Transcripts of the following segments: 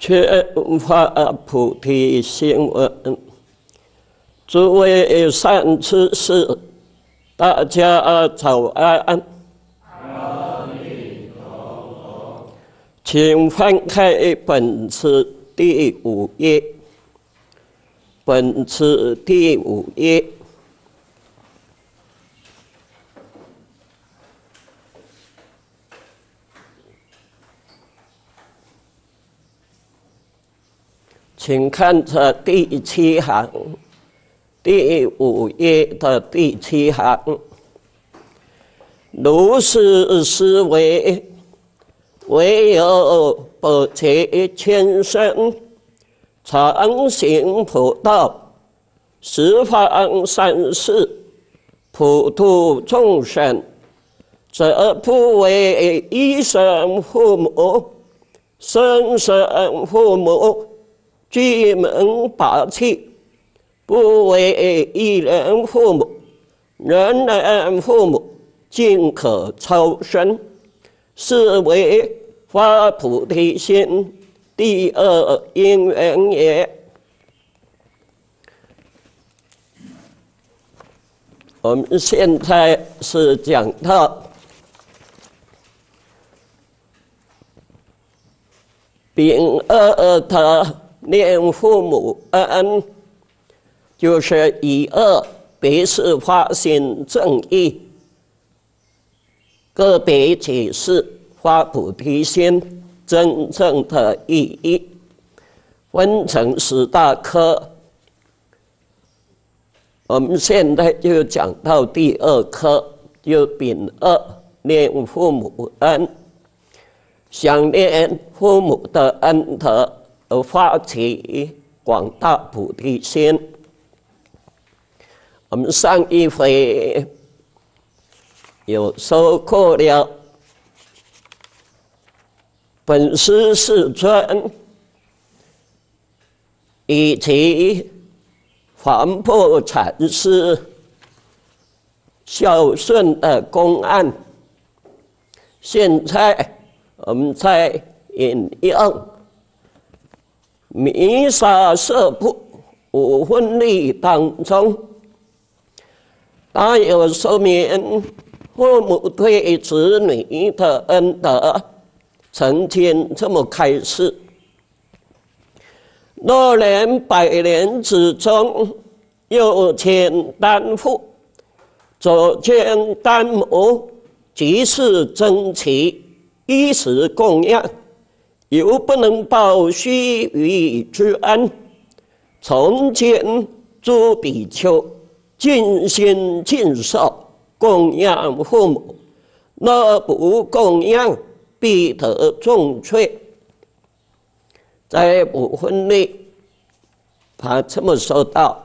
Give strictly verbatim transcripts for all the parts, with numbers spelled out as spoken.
缺乏菩提心闻，诸位善知识，大家早安。阿弥陀佛。请翻开本次第五页，本次第五页。请看这第七行，第五页的第七行。如是思维，唯有不切千身，常行普道，十方三世，普度众生，则不为一生父母，生生父母，居门八器，不为一人父母，人人父母，尽可超生，是为发菩提心第二因缘也。我们现在是讲到秉恶的念父母恩，就是以恶别是发心正义，个别解释发菩提心真正的意义，分成十大科。我们现在就讲到第二科，就秉恶念父母恩，想念父母的恩德，而发起广大菩提心。我们上一回有说过了，本师世尊以及黄破禅师孝顺的公案，现在我们在引用弥沙舍部五分律当中，它有说明父母对子女的恩德，曾经这么开示：若人百年之中，有钱担父，左肩担母，即是珍奇，衣食供养，犹不能报须臾之恩。从今诸比丘尽心尽寿供养父母，若不供养，必得重罪。在五分律，他这么说道：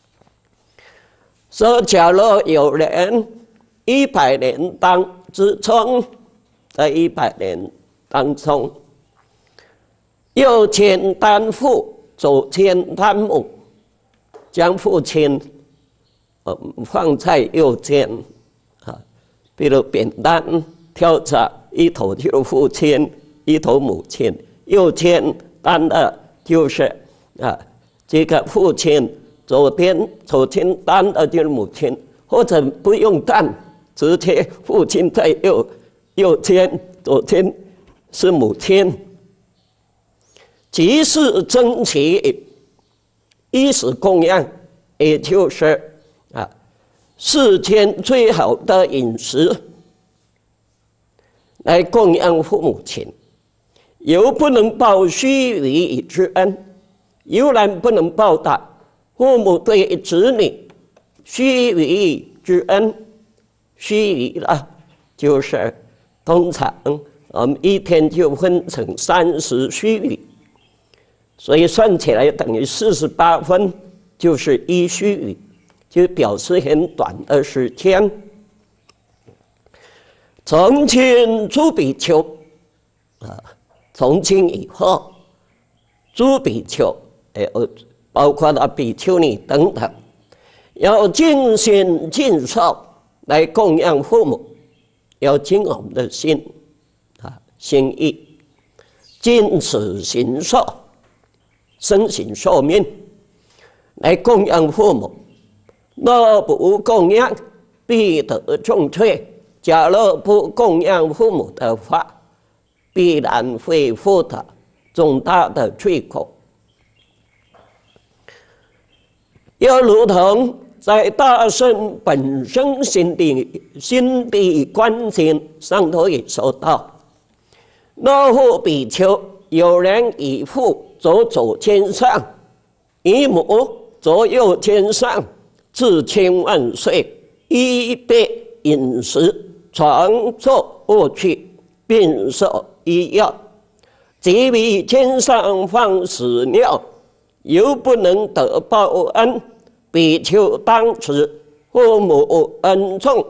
说假如有人一百年当之中，在一百年当中，右肩担父，左肩担母，将父亲呃放在右肩啊，比如扁担挑着，一头就是父亲，一头母亲，右肩担的就是啊这个父亲，左边左肩担的就是母亲，或者不用担，直接父亲在右右肩，左肩是母亲。即是珍奇，衣食供养，也就是啊世间最好的饮食，来供养父母亲，犹不能报须臾之恩，犹然不能报答父母对子女须臾之恩。须臾啊，就是通常我们一天就分成三十须臾，所以算起来等于四十八分，就是一须臾，就表示很短的时间。从今诸比丘啊，从今以后，诸比丘，呃，包括了比丘尼等等，要尽心尽寿来供养父母，要尽我们的心啊心意，尽此行寿生行受命，来供养父母。若不供养，必得重罪。假若不供养父母的话，必然会负的重大的罪过。又如同在大圣本身心地心地观经上头也说到：若复比丘有人以父走左肩上，以母左右肩上，至千万岁，衣被饮食，床坐卧去，并受医药，即为肩上放屎尿，犹不能得报恩。比丘当持父母恩重，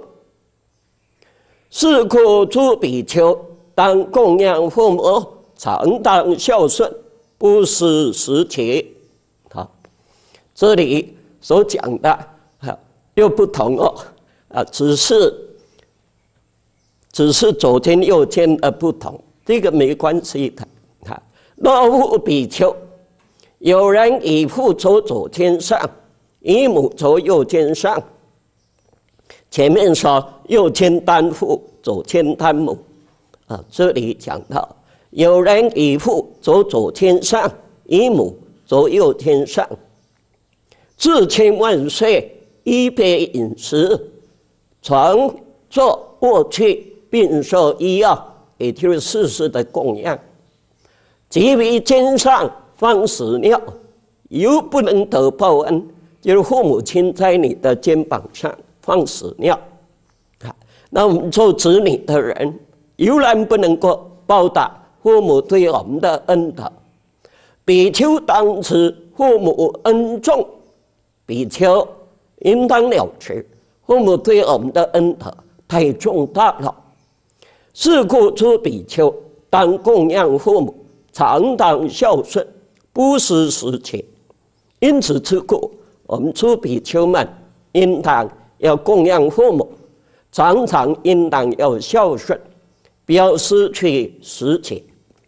是故诸比丘当供养父母，常当孝顺，不失时节。好，这里所讲的啊又不同哦，啊，只是只是左肩右肩的不同，这个没关系的。啊，若复比丘有人以父走左肩上，以母走右肩上，前面说右肩担父，左肩担母，啊，这里讲到有人以父走左肩上，以母走右肩上，至千万岁，衣被饮食，床坐卧去，并受医药，也就是世事的供养，即为肩上放屎尿，犹不能得报恩。就是父母亲在你的肩膀上放屎尿，啊，那我们做子女的人，犹然不能够报答父母对我们的恩德。比丘当持父母恩重，比丘应当了知父母对我们的恩德太重大了。是故诸比丘当供养父母，常当孝顺，不失时节。因此之故，我们诸比丘们应当要供养父母，常常应当要孝顺，不要失去时节。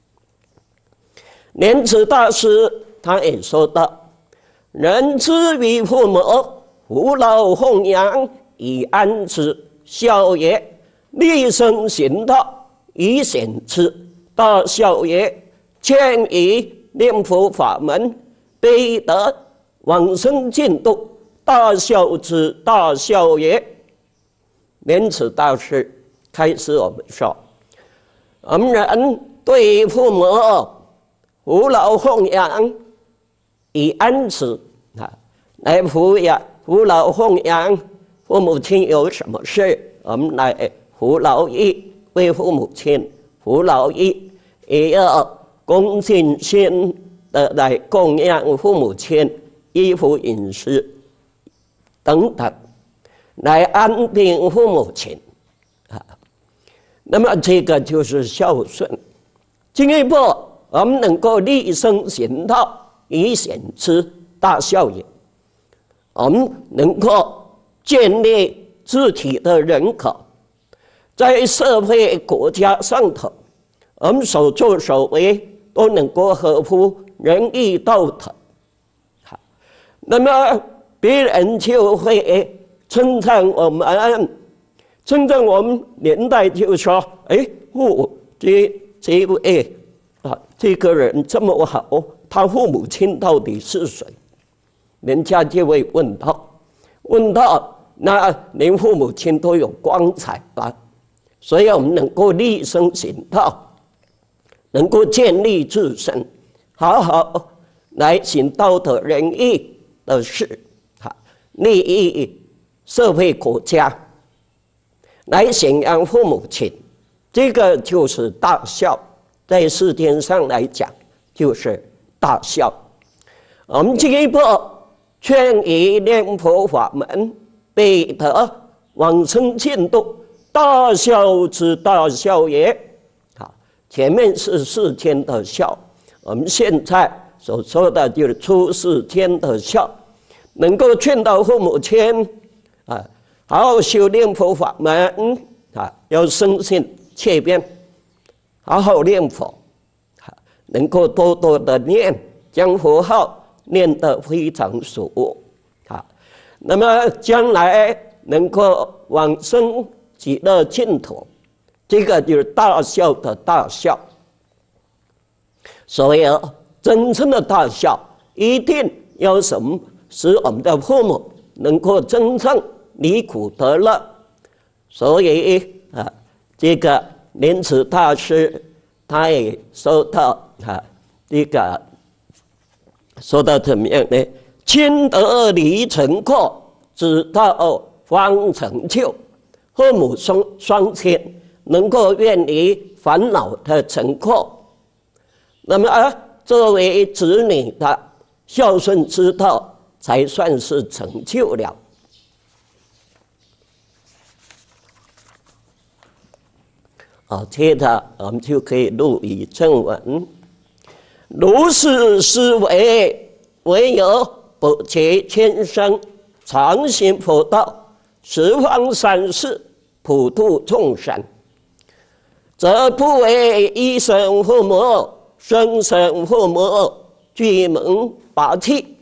莲池大师他也说道：人之于父母，扶老奉养，以安之；孝也，立身行道，以显之。大孝也，劝以念佛法门，悲德往生净土，大孝之大孝也。莲池大师开始我们说，我们人对父母扶老奉养，以安慈啊，来抚养扶老奉养。父母亲有什么事，我们来扶老义，为父母亲扶老义，也要恭敬心的来供养父母亲。衣服、饮食等等，来安定父母亲啊。那么这个就是孝顺。进一步，我们能够立身行道，以显之，大孝也。我们能够建立自己的人格，在社会国家上头，我们所作所为都能够合乎仁义道德。那么别人就会称赞我们，称赞我们年代就说：“哎，哦，这这位啊，这个人这么好，他父母亲到底是谁？”人家就会问到，问到那连父母亲都有光彩吧？所以我们能够立身行道，能够建立自身，好好来行道德仁义的事，哈，利益社会国家，来显扬父母亲，这个就是大孝。在世间上来讲，就是大孝。我们进一步劝以念佛法门，悲德往生净土，大孝之大孝也。好，前面是世间的孝，我们现在所说的就是出世间的孝。能够劝导父母亲啊，好好修念佛法门啊，要深信切变，好好念佛，啊，能够多多的念， 将佛号念得非常熟啊，那么将来能够往生极乐净土，这个就是大孝的大孝。所以真正的大孝，一定要什么？使我们的父母能够真正离苦得乐。所以啊，这个莲池大师他也说到啊，这个说到怎么样呢？亲得离尘垢，直到方成就。父母双双亲能够远离烦恼的尘垢，那么啊，作为子女的孝顺之道，才算是成就了。好，接着我们就可以入以正文。如是思维，唯有不切千生，常行佛道，十方三世，普度众生，则不为一生父母、生生父母、俱蒙拔气。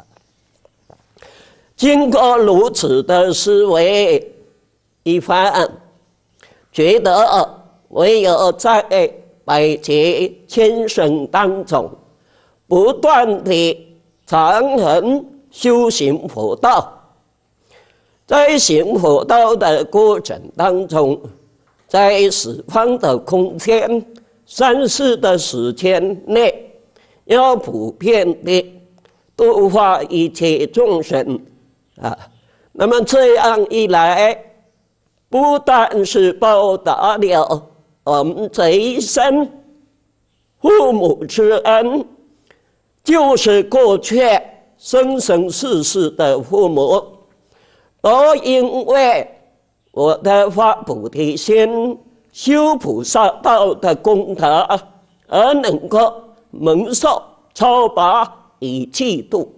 经过如此的思维一番，觉得唯有在百劫千生当中，不断地常恒修行佛道，在行佛道的过程当中，在十方的空间、三世的时间内，要普遍地度化一切众生啊。那么这样一来，不但是报答了我们这一生父母之恩，就是过去生生世世的父母，都因为我的发菩提心、修菩萨道的功德，而能够蒙受超拔以济度。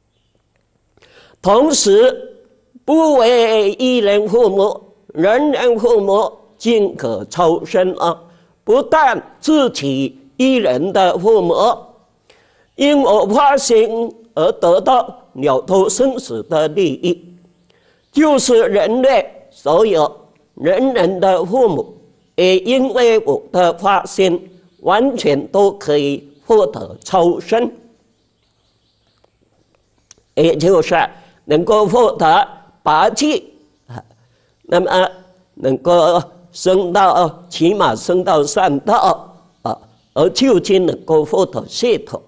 同时，不为一人父母、人人父母，尽可超生啊！不但自己一人的父母，因我发心而得到了脱生死的利益，就是人类所有人人的父母，也因为我的发心，完全都可以获得超生，也就是能够获得拔气，那么能够升到起码升到善道啊，而究竟能够获得解脱。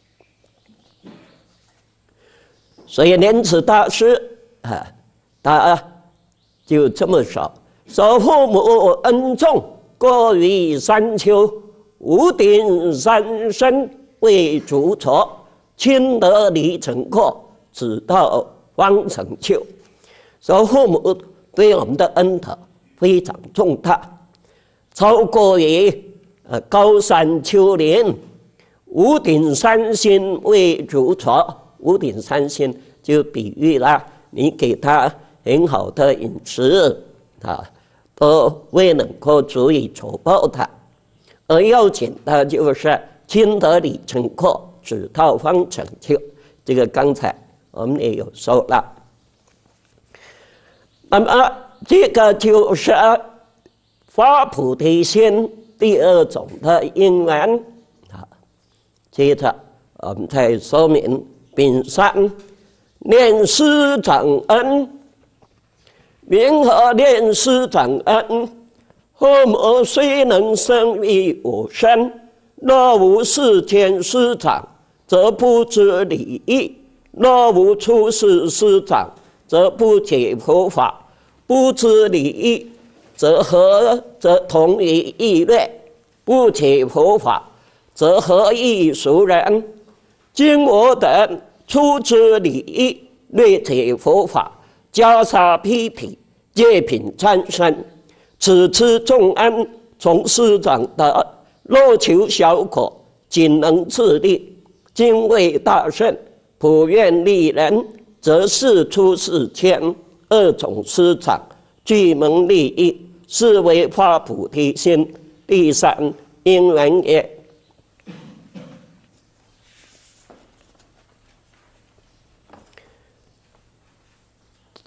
所以莲池大师啊，他就这么说：说父母恩重，过于山丘，无顶山身为主错，亲得离尘垢，直到方成就。说父母对我们的恩德非常重大，超过于呃高山丘陵，无顶山心为主错。无顶山心就比喻了你给他很好的饮食啊，都未能够足以酬报他。而要紧的就是亲得离尘垢，直到方成就。这个刚才我们也有说了。那么这个就是发菩提心第二种的因缘啊。接着我们再说明丙三念师长恩。云何念师长恩？父母虽能生于我身，若无世间师长，则不知礼义；若无出世师长，则不解佛法。不知礼义，则何则同于异类；不解佛法，则何异俗人？今我等初知礼义，略解佛法，袈裟披皮，戒品参参，此次众恩，从师长得，若求小可，仅能自立。今为大圣，普愿利人，则是出世间二种师长，俱蒙利益，是为发菩提心第三因缘也。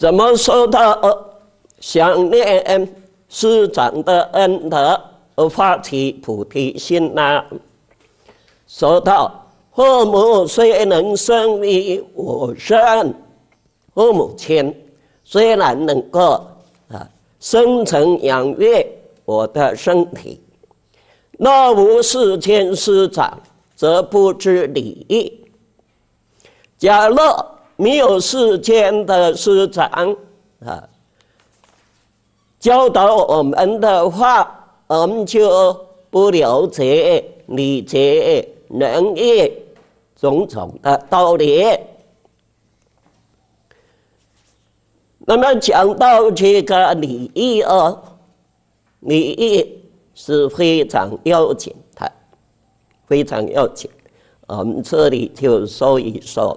怎么说到想念师长的恩德而发起菩提心呢？说到父母虽能生于我身，父母亲虽然能够啊生成养育我的身体，若无世间师长，则不知礼义。假若没有世间的师长啊教导我们的话，我们就不了解礼节仁义种种的道理。那么讲到这个礼义哦，礼义是非常要紧的，非常要紧。我们这里就说一说。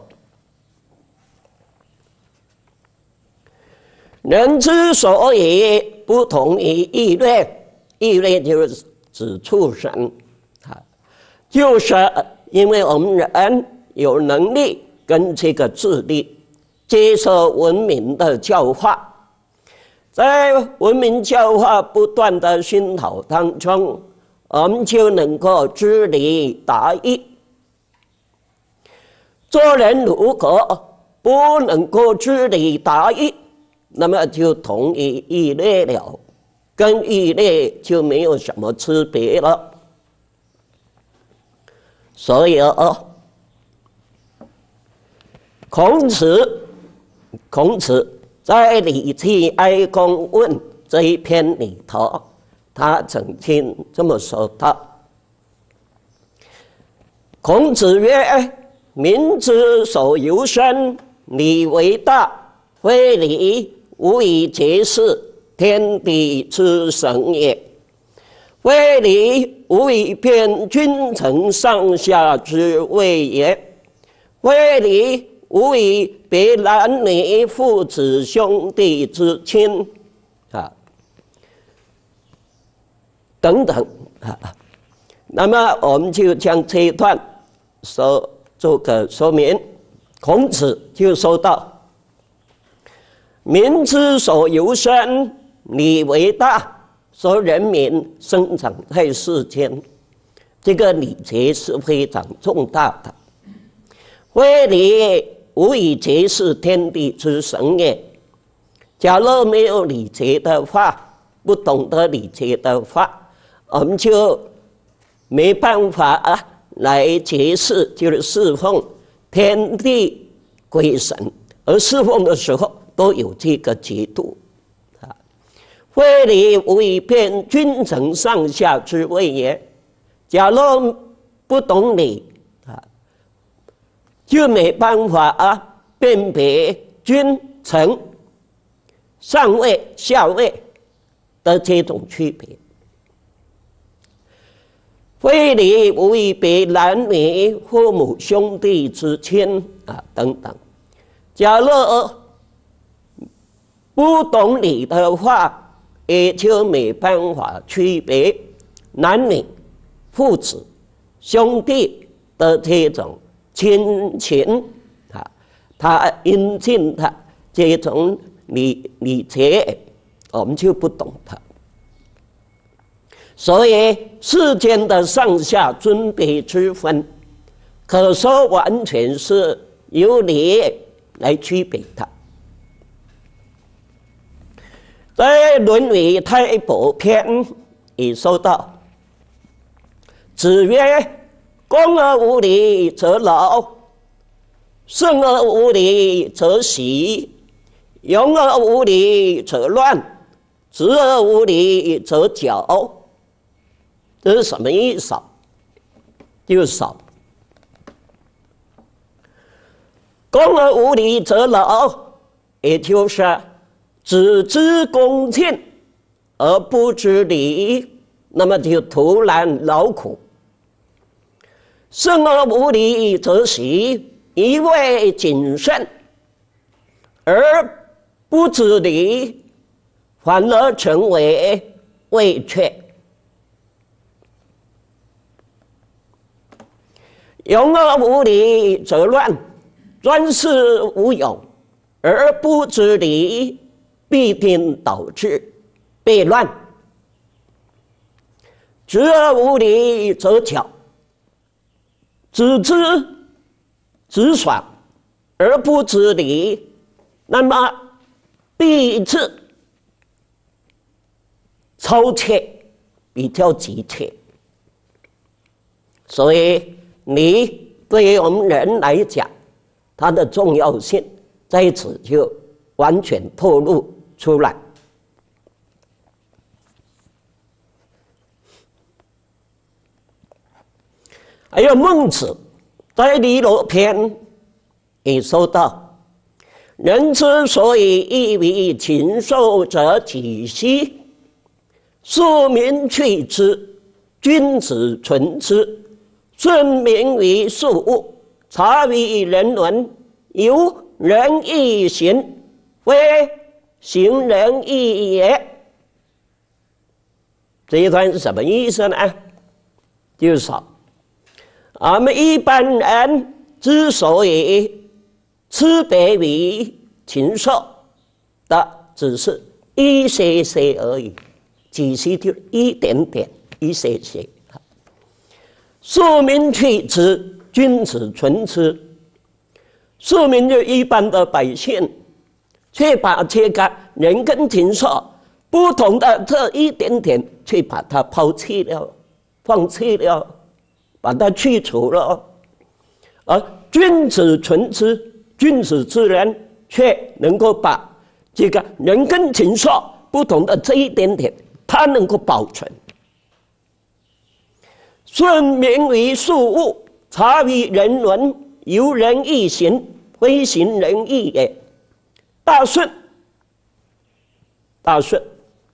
人之所以不同于异类，异类就是指畜生啊，就是因为我们人有能力跟这个智力接受文明的教化，在文明教化不断的熏陶当中，我们就能够知礼达义。做人如果不能够知礼达义，那么就同于异类了，跟异类就没有什么区别了。所以哦，孔子，孔子在《礼记哀公问》这一篇里头，他曾经这么说道：孔子曰：“民之所由生，礼为大，非礼，无以结事，天地之神也。非礼，无以辨君臣上下之谓也。非礼，无以别男女父子兄弟之亲，啊，等等啊。那么我们就将这一段说做个说明。孔子就说到：民之所由生，礼为大。说人民生长在世间，这个礼节是非常重大的。非礼，无以结事，天地之神也。假如没有礼节的话，不懂得礼节的话，我们就没办法来结事，就是侍奉天地鬼神，而侍奉的时候都有这个节度。非礼，无以辨君臣上下之谓也。假如不懂礼啊，就没办法啊辨别君臣、上位、下位的这种区别。非礼，无以别男女父母兄弟之亲啊等等。假如不懂礼的话，也就没办法区别男女、父子、兄弟的这种亲情啊，他应尽的这种礼礼节，我们就不懂它。所以世间的上下尊卑之分，可说完全是由礼来区别它。在《论语太伯篇》也说到：子曰：“恭而无礼则劳，顺而无礼则喜，勇而无礼则乱，直而无礼则绞。”这是什么意思？就是少。恭而无礼则劳，也就是只知恭敬而不知礼，那么就徒然劳苦。顺而无礼则喜，一味谨慎而不知礼，反而成为畏怯。勇而无礼则乱，专事无勇而不知礼，必定导致悖乱。知而无礼则巧，知之直爽而不知礼，那么必是超切，比较急切。所以礼对于我们人来讲，它的重要性在此就完全透露出来。还有孟子在《离罗篇》也说到：人之所以异为禽兽者几希，庶民去之，君子存之。顺民于庶物，察于人伦，由仁义行，非行仁义也。这一段是什么意思呢？就是说，我们一般人之所以区别于禽兽的，只是一些些而已，几些就一点点，一些些。庶民去之，君子存之。庶民就一般的百姓，却把这个人跟禽兽不同的这一点点，却把它抛弃了、放弃了，把它去除了。而君子存之，君子之人却能够把这个人跟禽兽不同的这一点点，他能够保存。顺民于庶物，察于人伦，由仁义行，非行仁义也。大顺，大顺，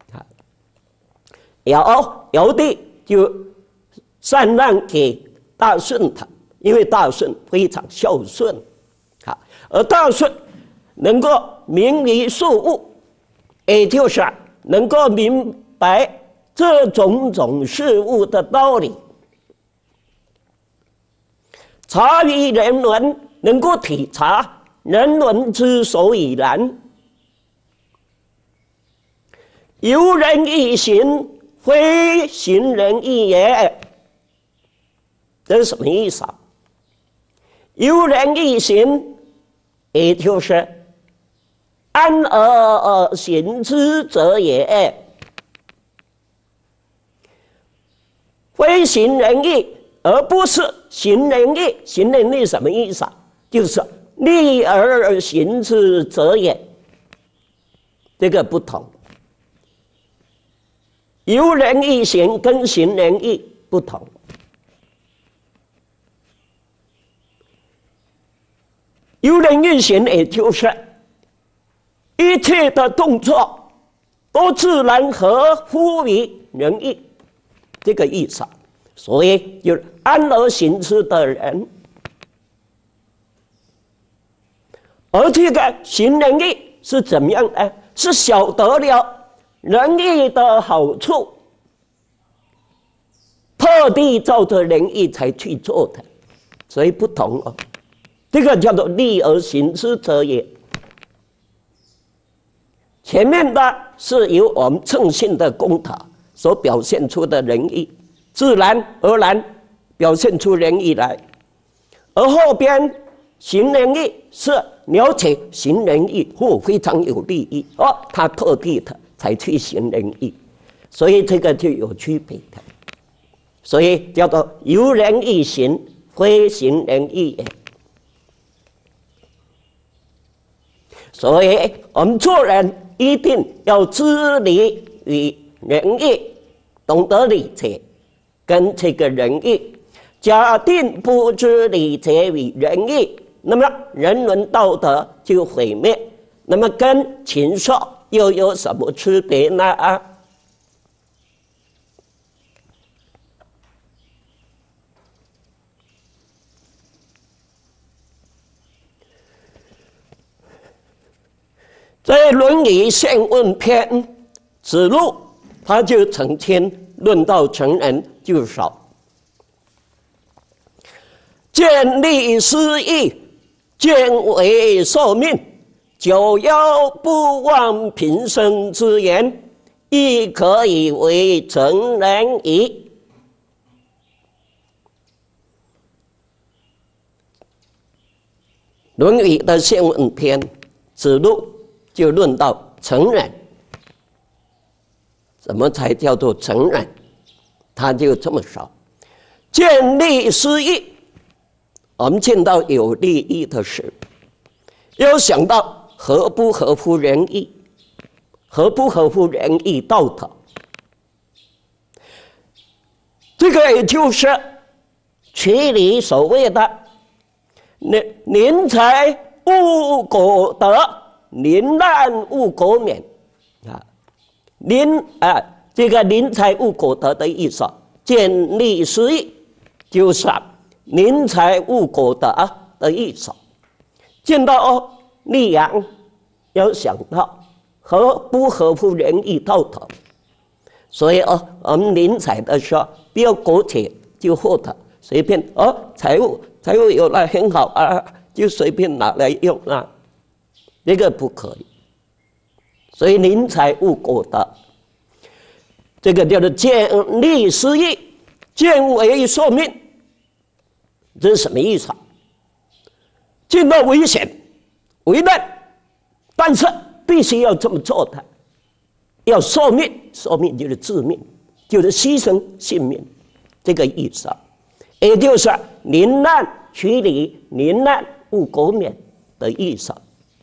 尧尧帝就禅让给大顺他，因为大顺非常孝顺，啊，而大顺能够明于庶物，也就是能够明白这种种事物的道理。察于人伦，能够体察人伦之所以然。由仁义行，非行仁义也。这是什么意思啊？由仁义行，也就是安而行之者也。非行仁义，而不是行仁义。行仁义什么意思啊？就是立而行之者也。这个不同。由仁义行跟行仁义不同。由仁义行，也就是一切的动作都自然合乎于仁义，这个意思。所以有安而行之的人，而这个行仁义是怎么样呢？是晓得了仁义的好处，特地照着仁义才去做的，所以不同哦。这个叫做立而行之者也。前面的是由我们诚信的公塔所表现出的仁义，自然而然表现出仁义来，而后边行仁义是了解行仁义或非常有利益哦，他特地的才去行仁义，所以这个就有区别的，所以叫做由仁义行，非行仁义也。所以我们做人一定要知礼与仁义，懂得礼节跟这个仁义。假定不知礼节与仁义，那么人伦道德就毁灭。那么跟禽兽又有什么区别呢？啊，在《论语宪问篇》，子路他就曾经论道成人，就说：见利思义，见为受命， 就要不忘平生之言，亦可以为成人矣。《论语》的宪问篇，子路就论到成人，怎么才叫做成人？他就这么说：见利思义。我们见到有利益的事，要想到合不合乎仁义，合不合乎仁义道德。这个也就是曲礼所谓的宁宁财勿果得，宁滥勿果免啊，宁啊，这个宁财勿果得的意思，见利思义，就是宁财勿果得的意思。见到利养，要想到合不合乎仁义道德。所以哦，我们宁财的时候，不要苟且就获得，随便哦，财物财物有了很好啊，就随便拿来用啊，这个不可以。所以宁财勿果得，这个叫做见利思义，见为受命。这是什么意思啊？见到危险、危难，但是必须要这么做的，要受命，受命就是致命，就是牺牲性命，这个意思啊。也就是宁滥取礼，宁滥勿果免的意思。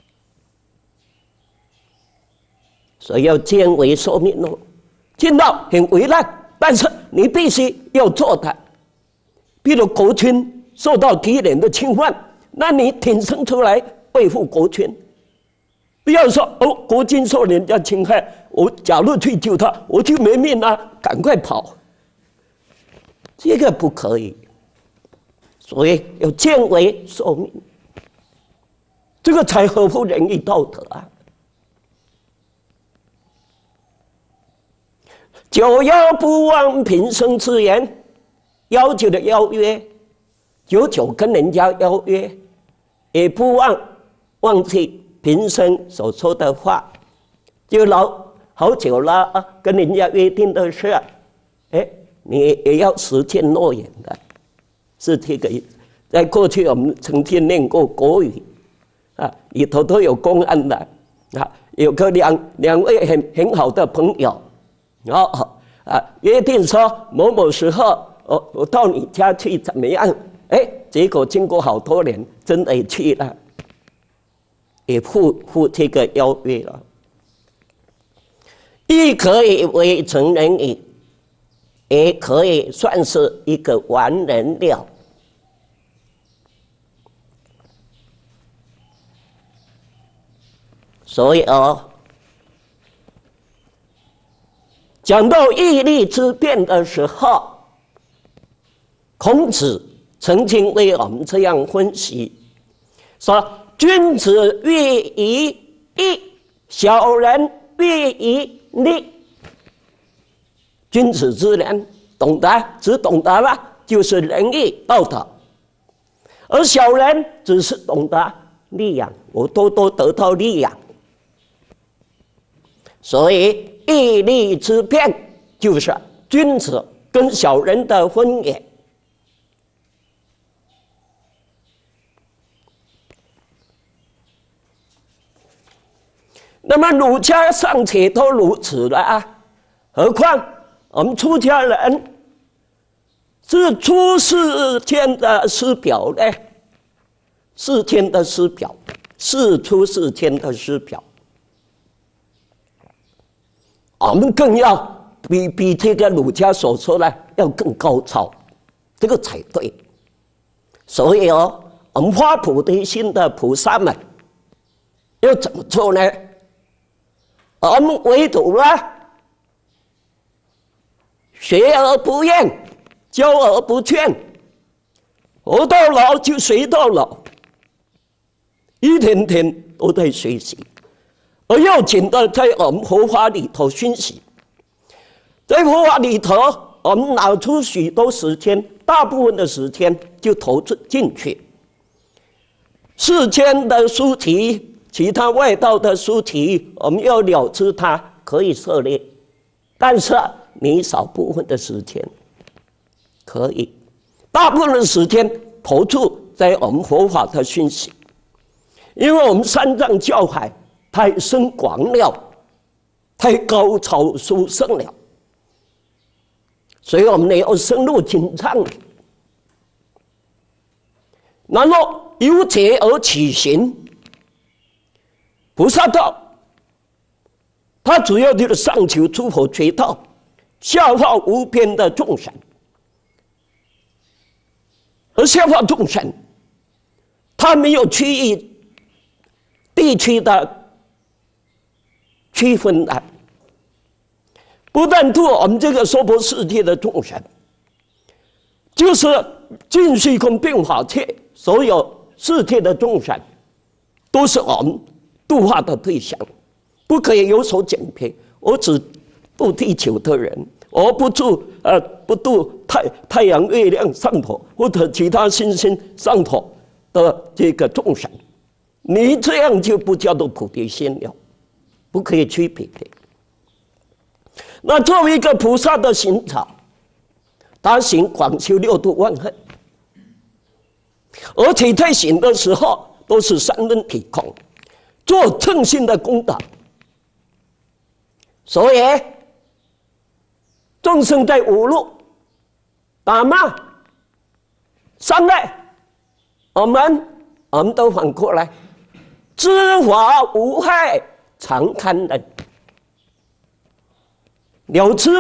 所以要见为受命哦，见到很危难，但是你必须要做的。比如国君受到敌人的侵犯，那你挺身出来维护国君，不要说哦，国君受人家侵害，我假如去救他，我就没命了，赶快跑，这个不可以。所以要见为受命，这个才合乎仁义道德啊。九要不忘平生之言，要求的邀约，久久跟人家邀约，也不忘忘记平生所说的话，就老好久了啊，跟人家约定的事，哎，你也要实现诺言的，是这个意思。在过去我们曾经念过国语啊，里头都有公案的啊，有个两两位很很好的朋友，然后啊约定说某某时候我我到你家去怎么样？哎，结果经过好多年，真的去了，也负负这个邀约了。亦可以为成人矣，也可以算是一个完人了。所以哦，讲到义利之辩的时候，孔子曾经为我们这样分析，说：君子喻于义，小人喻于利。君子之人懂得，只懂得了就是仁义道德，而小人只是懂得利养，我多多得到利养。所以义利之辩就是君子跟小人的分野。那么儒家尚且都如此了啊，何况我们出家人是出世间的师表呢？世间的师表，是出世间的师表。我们更要比比这个儒家所说的要更高超，这个才对。所以哦，我们发菩提心的菩萨们要怎么做呢？我们唯独呢，学而不厌，教而不倦，活到老就学到老，一天天都在学习。而要紧的，在我们佛法里头熏习，在佛法里头，我们拿出许多时间，大部分的时间就投资进去。世间的书籍其他外道的书籍，我们要了知它，可以涉猎，但是你少部分的时间可以，大部分的时间投注在我们佛法的讯息，因为我们三藏教海太深广了，太高超殊胜了，所以我们要深入经藏，然后由觉而起行。菩萨道，它主要就是上求诸佛觉道，下化无边的众生，而下化众生，它没有区域、地区的区分的，不但度我们这个娑婆世界的众生，就是尽虚空遍法界所有世界的众生，都是我们度化的对象，不可以有所简别。我只度地球的人，我不度呃不度太太阳、月亮上头或者其他星星上头的这个众生，你这样就不叫做菩提心了，不可以区别的。那作为一个菩萨的行者，他行广修六度万恨，而且在行的时候都是三轮体空。做称心的功德，所以众生在五路打骂伤害我们，我们都反过来，知法无害，常堪忍，了知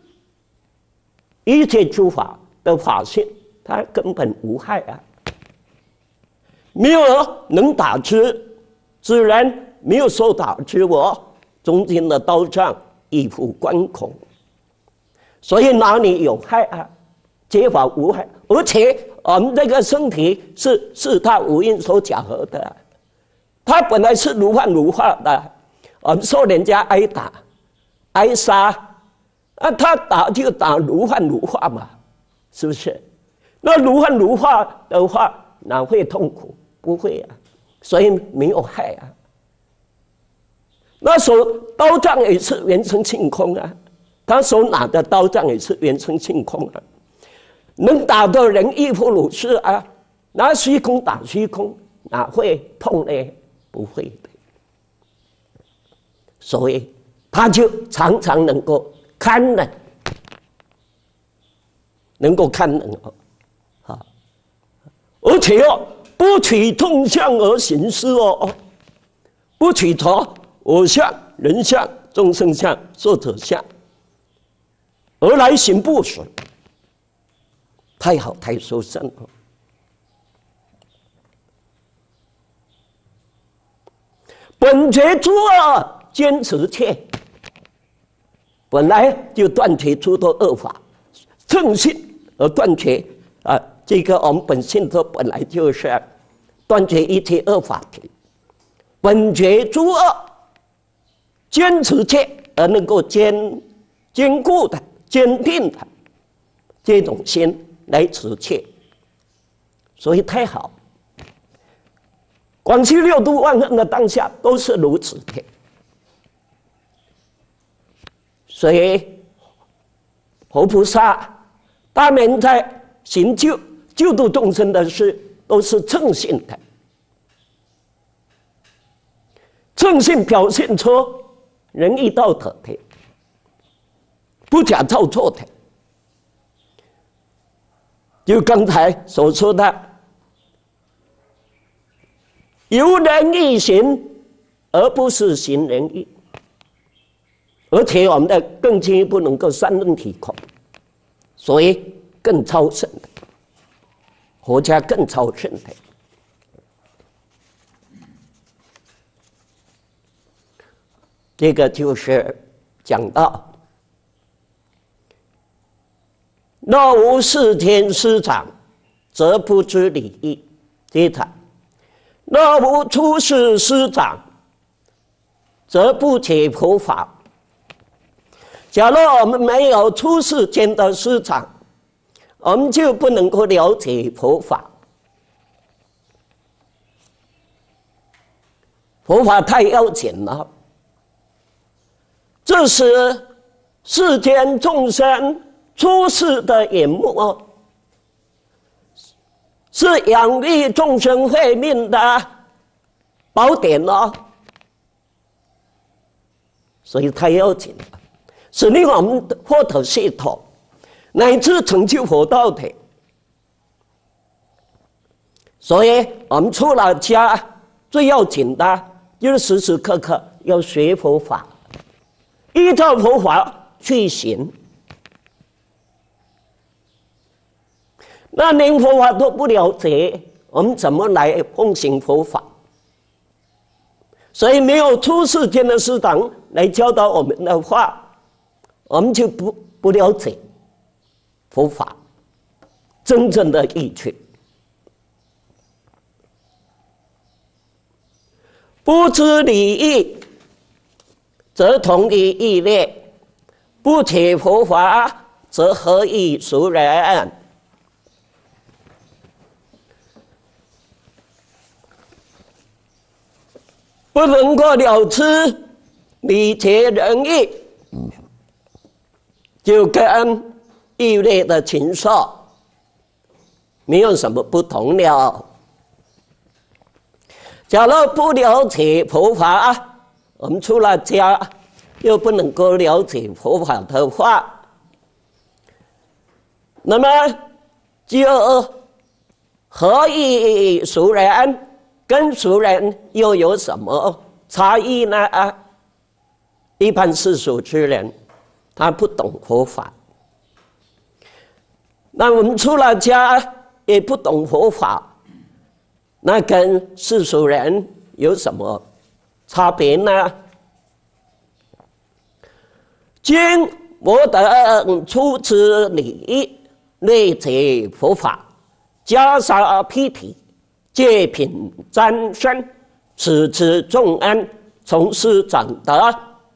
一切诸法的法性，它根本无害啊，没有能打之。自然没有受打之我，中间的刀杖亦复观空，所以哪里有害啊？皆法无害，而且我们这个身体是四大五蕴所假合的，它本来是如幻如化的。我们说人家挨打、挨杀，啊，他打就打如幻如化嘛，是不是？那如幻如化的话，哪会痛苦？不会啊。所以没有害啊。那手刀杖也是圆成性空啊，他手拿的刀杖也是圆成性空啊。能打的人亦复如是啊，拿虚空打虚空，哪会痛呢？不会的。所以他就常常能够堪忍，能够堪忍哦，啊，而且哦。不取众相而行施哦，不取着我相、人相、众生相、寿者相，而来行布施，太好太殊胜了。本觉诸恶坚持切，本来就断绝诸多恶法，正信而断绝啊。这个我们本性都本来就是断绝一切恶法的，本觉诸恶，坚持切而能够坚坚固的、坚定的这种心来持切，所以太好。广修六度万恨的当下都是如此的，所以佛菩萨他们在行救。救度众生的事都是正信的，正信表现出仁义道德的，不假造作的。就刚才所说的，由仁义行，而不是行仁义，而且我们的更进一步能够三论体空，所以更超胜的。佛家更超胜的，这个就是讲到若无世间师长，则不知礼义。接着，若无出世师长，则不解佛法。假如我们没有出世间的师长，我们就不能够了解佛法。 佛法太要紧了，这是世间众生出世的眼目，是养育众生慧命的宝典哦，所以太要紧了，是令我们获得解脱，乃至成就佛道的。所以我们出了家，最要紧的就是时时刻刻要学佛法，依照佛法去行。那连佛法都不了解，我们怎么来奉行佛法？所以没有出世间的师长来教导我们的话，我们就不不了解佛法真正的意趣。不知礼义，则同于异类；不解佛法，则合于俗人。不能够了知礼节仁义，就跟异类的禽兽没有什么不同了。假如不了解佛法，我们出了家又不能够了解佛法的话，那么就合于俗人，跟俗人又有什么差异呢？一般世俗之人，他不懂佛法，那我们出了家也不懂佛法，那跟世俗人有什么差别呢？今我等出之礼，略解佛法，袈裟披体，戒品沾身，持持众安，从师长德。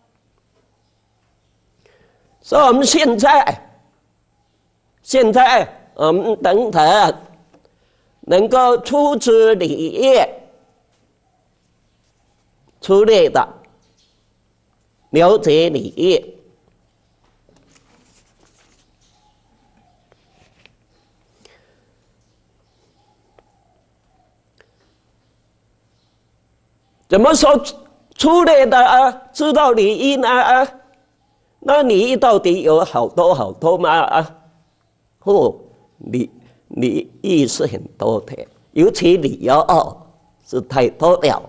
所以我们现在，现在我们等等能够出之礼业，粗略的了解礼业，怎么说粗略的啊？知道礼仪呢？啊，那礼仪到底有好多好多吗？啊，哦，礼礼仪是很多的，尤其礼要是太多了。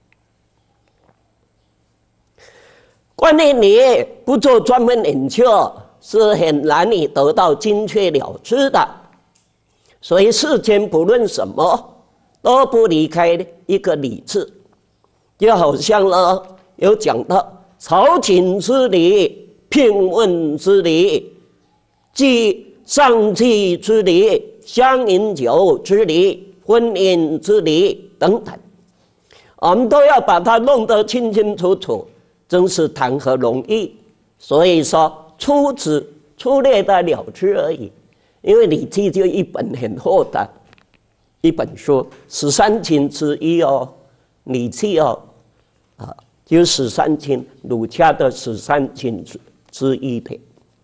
关于礼，不做专门研究，是很难以得到精确了知的。所以世间不论什么，都不离开一个礼字。就好像呢，有讲到朝廷之礼、聘问之礼、祭上祭之礼、香饮酒之礼、婚姻之礼等等，我们都要把它弄得清清楚楚，真是谈何容易。所以说粗之粗略的了之而已。因为《礼记》就一本很厚的一本书，十三经之一哦，《礼记》哦。啊，就十三经，儒家的十三经之之一的。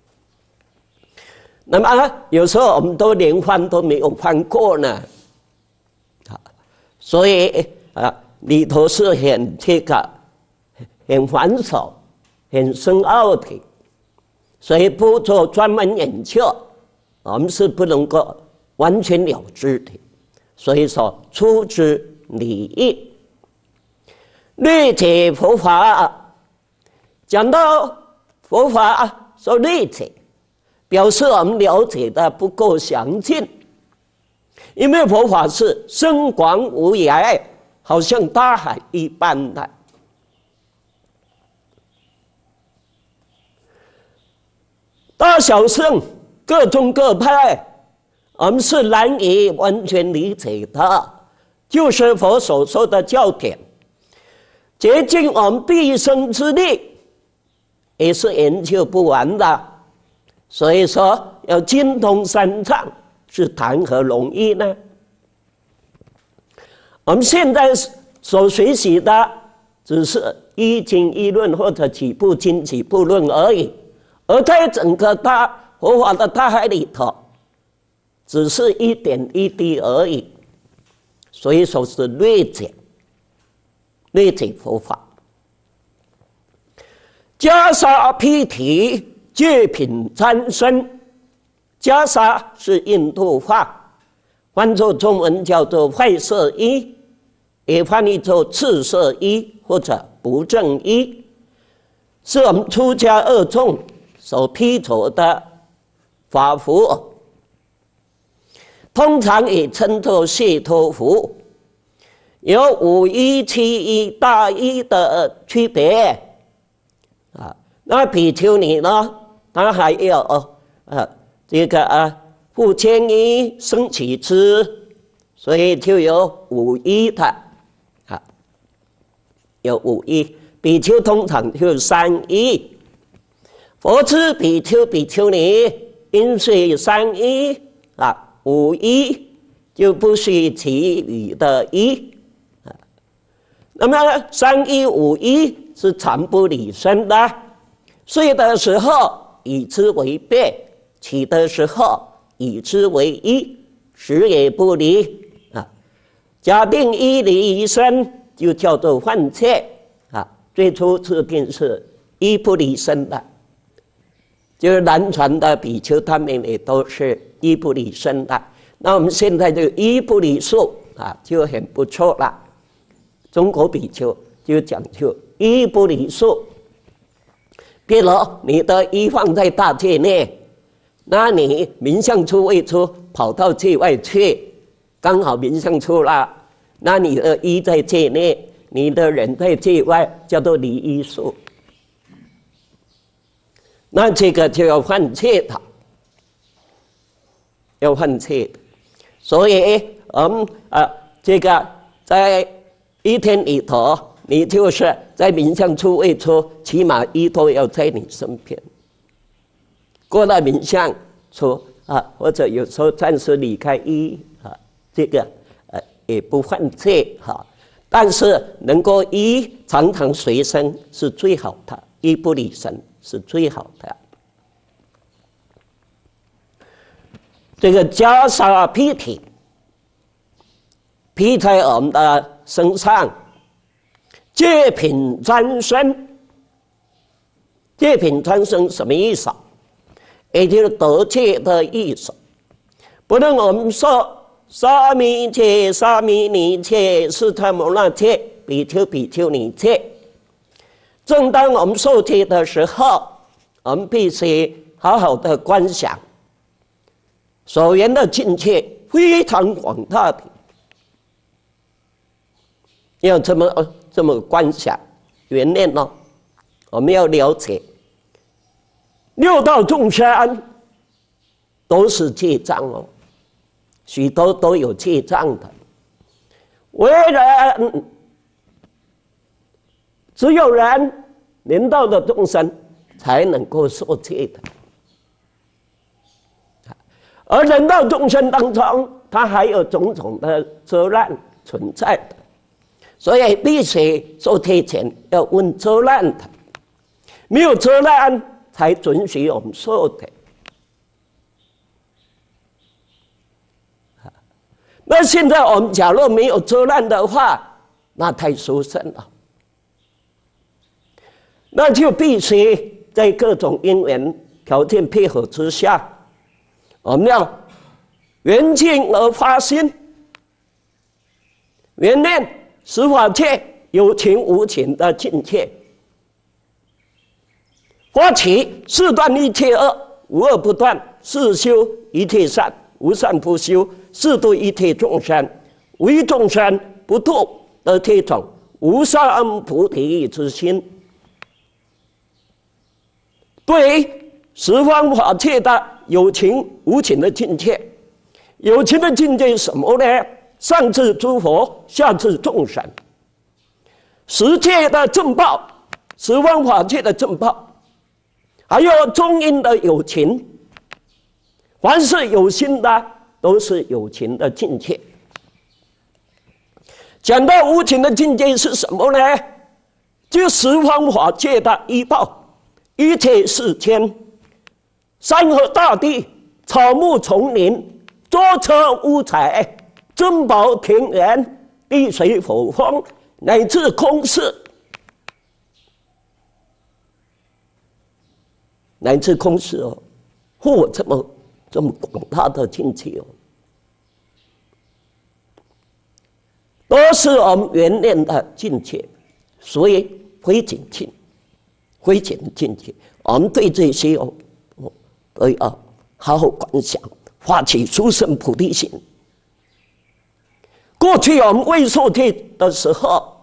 那么有时候我们都连翻都没有翻过呢，啊，所以啊里头是很这个很繁琐、很深奥的，所以不做专门研究，我们是不能够完全了知的。所以说，出之礼义。略解佛法，讲到佛法说略解，表示我们了解的不够详尽。因为佛法是深广无涯，好像大海一般的。大小圣各宗各派，我们是难以完全理解的。就是佛所说的教典，竭尽我们毕生之力，也是研究不完的。所以说，要精通三藏，是谈何容易呢？我们现在所学习的只是一经一论或者几部经几部论而已，而在整个大佛法的大海里头，只是一点一滴而已。所以说是略解，略解佛法。袈裟披提，戒品沾身。袈裟是印度话，翻作中文叫做坏色衣，也翻译作赤色衣或者不正衣，是我们出家二众所披着的法服，通常也称作解脱服，有五衣、七衣、大衣的区别。啊，那比丘尼呢，它还有呃这个啊护千衣、升起支，所以就有五衣的，啊，有五衣。比丘通常就三衣，佛知比丘、比丘尼应随三衣啊，五衣就不需其余的衣啊。那么三衣五衣是常不离身的，睡的时候以之为被，起的时候以之为衣，时也不离啊。假定一离一身，就叫做换切啊。最初制定是一不离身的，就是南传的比丘他们也都是一不离身的。那我们现在就一不离数啊，就很不错了。中国比丘就讲究一不离数，比如你的衣放在大戒内，那你民相处未出，跑到戒外去，刚好民相处了，那你的衣在戒内，你的人在戒外，叫做离衣数。那这个就要换切的，要换切的。所以我们啊，这个在一天里头，你就是在民相处未出，起码衣都要在你身边。过了民相处啊，或者有时候暂时离开衣啊，这个呃也不换切哈。但是能够衣常常随身是最好的，衣不离身是最好的。这个袈裟披体，披在我们的身上，戒品沾身。戒品沾身什么意思？也就是得戒的意思。不论我们说沙弥戒、沙弥尼戒、释迦牟那戒、比丘、比丘尼戒，正当我们受戒的时候，我们必须好好的观想所缘的境界非常广大的，要这么这么观想缘念呢？我们要了解六道众生都是戒障哦，许多都有戒障的。为人只有人人道的众生才能够受戒的。而人道众生当中，它还有种种的责难存在的，所以必须受戒前要问责难的，没有责难才准许我们受的。那现在我们假如没有责难的话，那太殊胜了，那就必须在各种因缘条件配合之下，我们要缘境而发心，缘念十法界有情无情的境界，发起誓断一切恶，无恶不断；誓修一切善，无善不修；誓度一切众生，无一众生不度的这种无上菩提之心。对于十方法界的有情无情的境界，有情的境界是什么呢？上至诸佛，下至众生，十界的正报，十方法界的正报，还有中阴的有情，凡是有心的都是有情的境界。讲到无情的境界是什么呢？ 就十方法界的依报，一切世间，山河大地、草木丛林、舟车乌彩、珍宝田园、地水火风，乃至空世，乃至空世哦，嚯，这么这么广大的境界哦，都是我们原念的境界，所以非简境，非简的境界，我们对这些哦，都要好好观想，发起殊胜菩提心。过去我们未受戒的时候，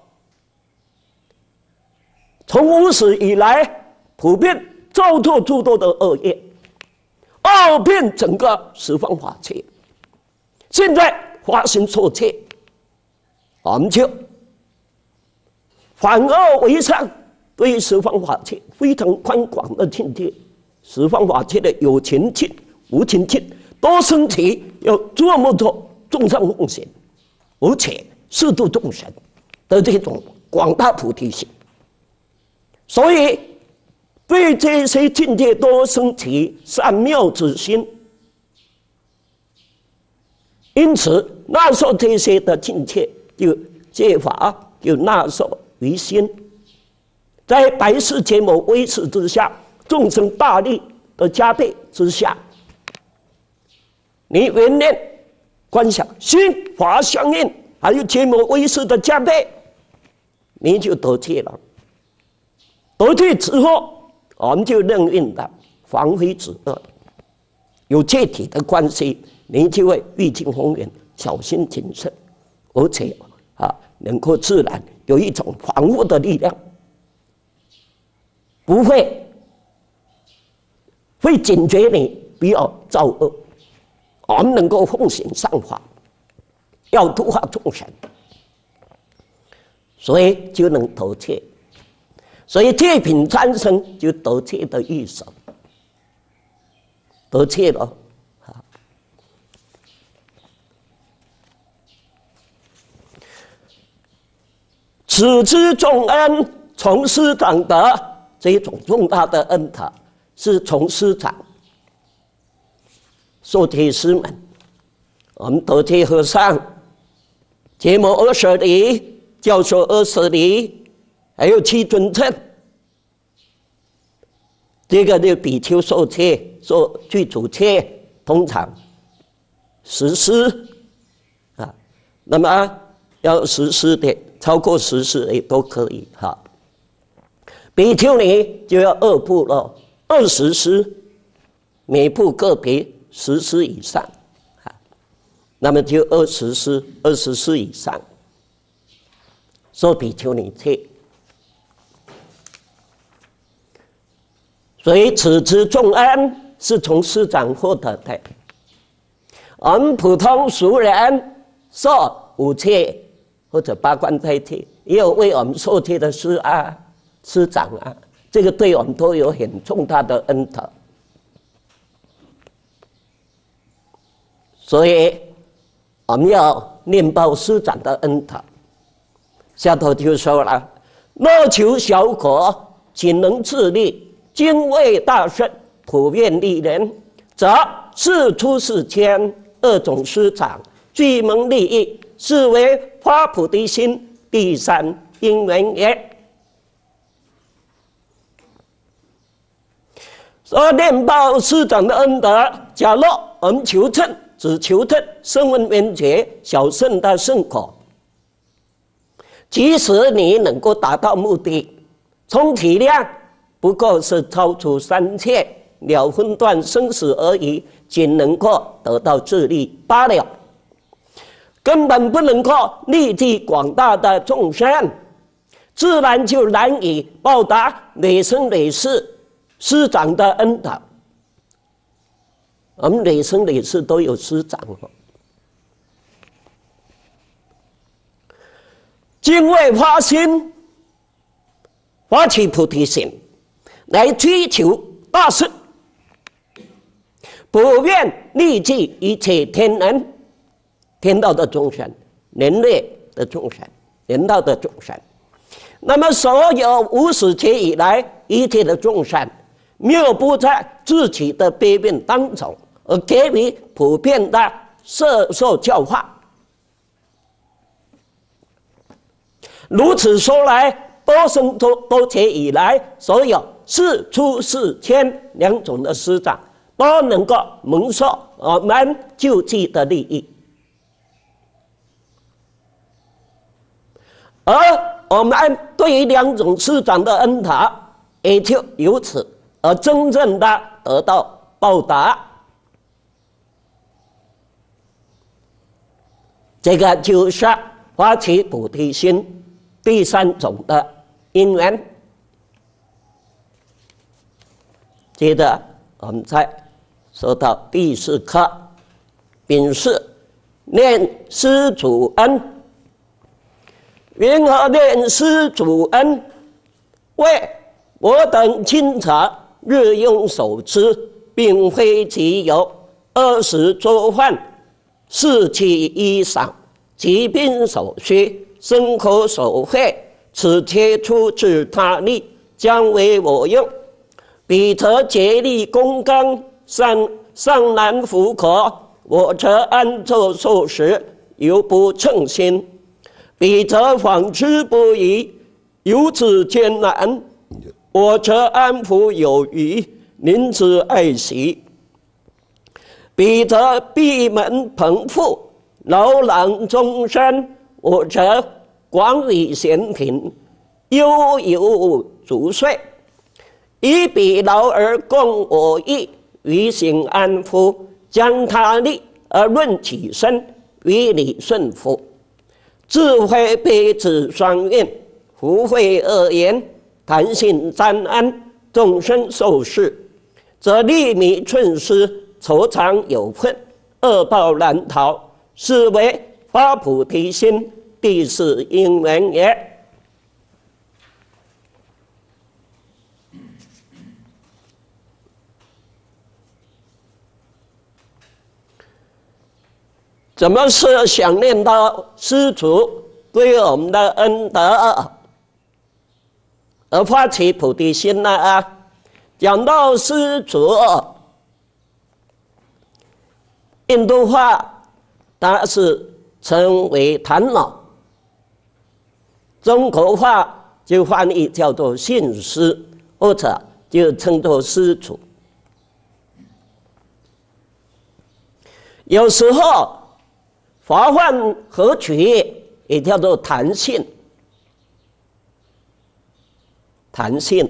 从无始以来，普遍造作诸多的恶业，傲遍整个十方法界。现在发心受戒，我们就反恶为善，对十方法界非常宽广的境界。十方法界的有情境、无情境，都升起有这么多众生奉行，而且适度众生的这种广大菩提心，所以对这些境界都升起善妙之心。因此，纳受这些的境界，就戒法就纳受于心，在百世结魔威势之下，众生大力的加倍之下，你原念观想心法相应，还有结魔威势的加倍，你就得戒了。得戒之后，我们就任运的防非止恶，有戒体的关系，你就会遇境风云，小心谨慎，而且啊，能够自然有一种防护的力量，不会会警觉你不要造恶。我们能够奉行善法，要度化众生，所以就能得戒。所以戒品三生就得戒的意思，得戒了。此之重恩，从师长得这种重大的恩德，是从师长受戒师们，我们得戒和尚结魔二十里，教授二十里，还有七尊称，这个就比丘受戒、受具足戒，通常十师啊，那么要十师的，超过十师也都可以哈。比丘尼就要二部了，二十师，每部个别十师以上，啊，那么就二十师，二十师以上，受比丘尼戒。所以此之重恩是从师长获得的。我们普通俗人受五戒或者八关斋戒，也有为我们受戒的师啊、师长啊，这个对我们都有很重大的恩德。所以我们要念报师长的恩德。下头就说了：若求小果，仅能自利；今为大圣，普遍利人，则世出世间二种师长，俱蒙利益，是为发菩提心第三因缘也。说念报师长的恩德，假若我们求证，只求证声闻缘觉小圣的圣果，即使你能够达到目的，充其量不过是超出三界了分段生死而已，仅能够得到自利罢了，根本不能够利济广大的众生，自然就难以报答累生累世师长的恩德。我们累生累世都有师长哦。今为发心，发起菩提心，来追求大圣，不愿利济一切天人、天道的众生、人类的众生、人道的众生， 那么所有无始劫以来一切的众生，没有不在自己的悲悯当中而给予普遍的摄受教化。如此说来，多生多多劫以来，所有世出世间两种的师长，都能够蒙受我们救济的利益。而我们对于两种师长的恩塔，也就由此而真正的得到报答。这个就是发起菩提心第三种的因缘。接着我们再说到第四课，丙巳念施主恩。云何念施主恩？为我等清茶日用所吃，并非其有，二十桌饭，四其衣裳，疾病所需，生活所费，此皆出自他力，将为我用。彼则竭力躬刚，尚尚难服可，我则安坐受食，犹不称心。彼则纺织不已，由此艰难，我则安抚有余，宁之爱惜。彼则闭门朋富，劳朗终身，我则广礼贤贫，悠游足岁。以彼劳而共我益，于行安抚，将他力而论己身，于理顺服。智慧悲智双运，福慧恶言，弹性沾安，众生受事，则利弥寸丝，愁肠有份，恶报难逃，是为发菩提心第四因缘也。怎么是想念到施主对我们的恩德而发起菩提心呢？讲到施主，印度话它是称为檀老，中国话就翻译叫做信施，或者就称作施主。有时候法换合取也叫做弹性，弹性。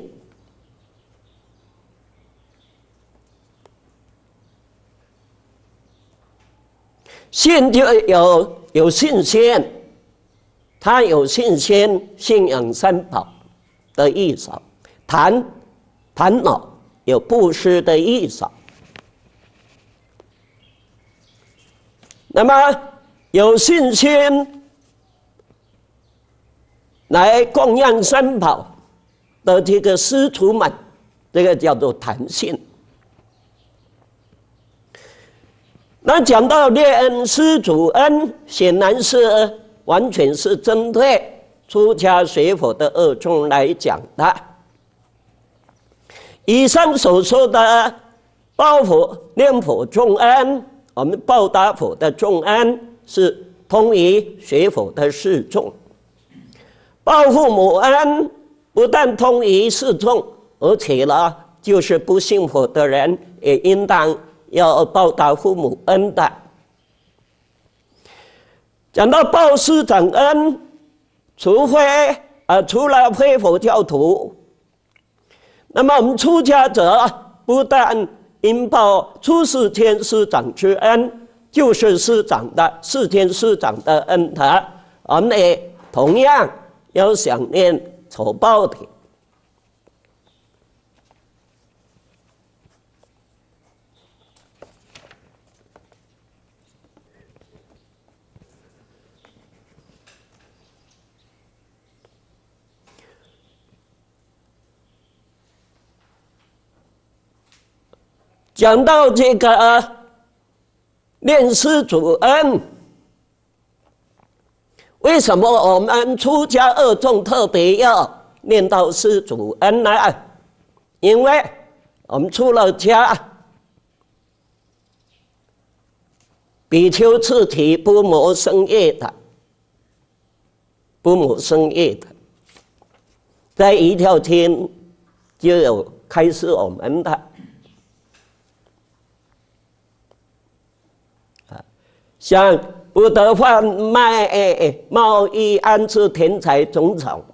信就有有信心，他有信心，信仰三宝的意思；弹弹脑有布施的意思。那么有信心来供养三宝的这个师徒们，这个叫做弹性。那讲到念施主恩，显然是完全是针对出家学佛的二众来讲的。以上所说的报佛念佛众恩，我们报答佛的众恩，是通于学佛的四众。报父母恩不但通于四众，而且呢，就是不信佛的人也应当要报答父母恩的。讲到报师长恩，除非啊，除了非佛教徒，那么我们出家者不但应报出世间师长之恩，就是师长的世间师长的恩德，我们也同样要想念酬报的。讲到这个念施主恩， 为什么我们出家二众特别要念到施主恩呢？因为我们出了家，比丘次第不谋生业的，不谋生业的，在一条天就有开示我们的。啊，像不得贩卖、贸易、安置田财种种，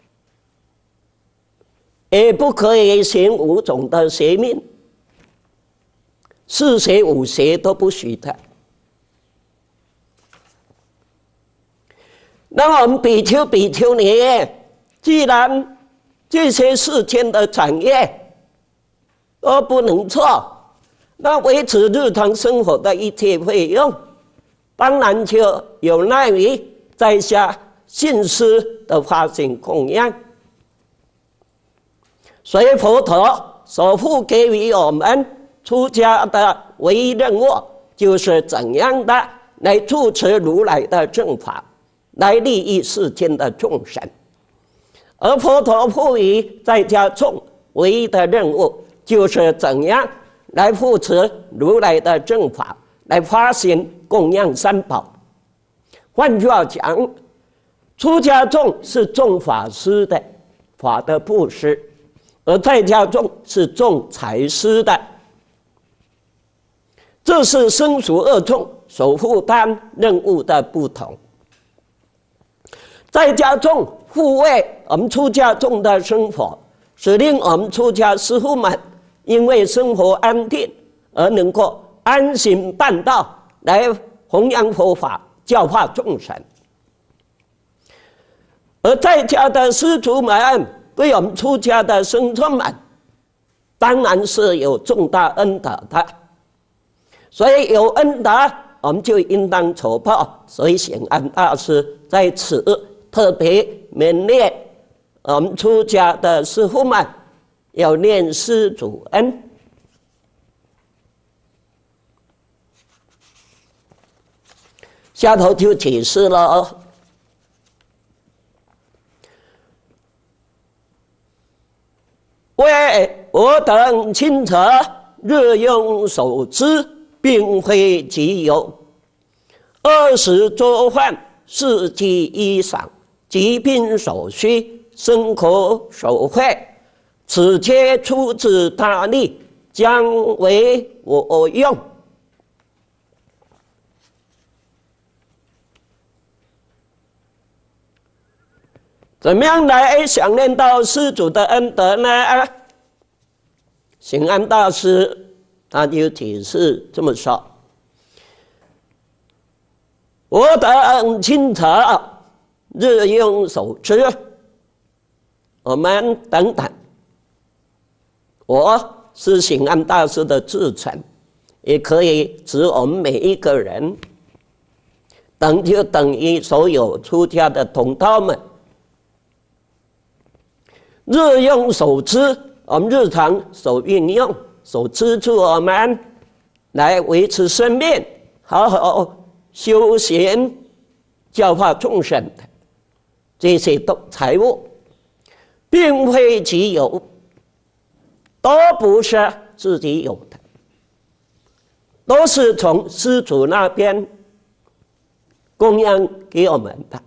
也不可以行五种的邪命，四邪五邪都不许的。那我们比丘比丘尼，既然这些世间的产业都不能做，那维持日常生活的一切费用，当然就有赖于在下信施的发心供养。所以佛陀所付给予我们出家的唯一任务，就是怎样的来主持如来的正法，来利益世间的众生。而佛陀赋予在家众唯一的任务，就是怎样来扶持如来的正法，来发心供养三宝。换句话讲，出家众是众法施的法的布施，而在家众是众财施的。这是生俗二众所负担任务的不同。在家众护卫我们出家众的生活，使令我们出家师父们因为生活安定而能够安心办道，来弘扬佛法，教化众生。而在家的施主们对我们出家的僧众们，当然是有重大恩德的。所以有恩德，我们就应当酬报。所以显安大师在此特别勉励我们出家的师父们要念施主恩。下头就解释了，为我等亲者日用所知，并非己有。二十桌饭，四季衣裳，疾病所需，生活所费，此皆出自他力，将为我用。怎么样来想念到施主的恩德呢？显安大师他就解释这么说：我等亲者日用所知，我们等等，我是显安大师的自称，也可以指我们每一个人，等就等于所有出家的同道们。日用所知，我们日常所运用、所资助我们来维持生命、好好修行、教化众生的这些都财物，并非己有，都不是自己有的，都是从施主那边供养给我们的。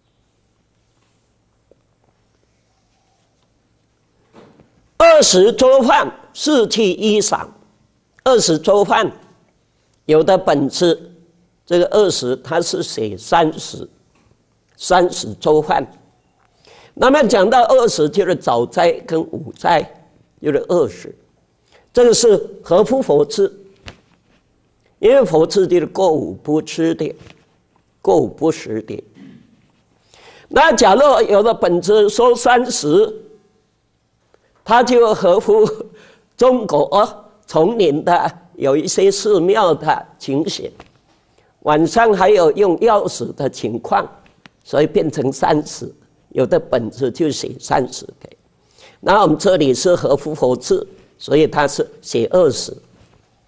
二十桌饭，四季衣裳。二十桌饭，有的本子这个二十，它是写三十，三十桌饭。那么讲到二十，就是早斋跟午斋，就是二十。这个是合乎佛制，因为佛制就是过午不吃的，过午不食的。那假如有的本子说三十，它就合乎中国丛林的有一些寺庙的情形，晚上还有用钥匙的情况，所以变成三十。有的本子就写三十给，那我们这里是合乎佛制，所以它是写二十。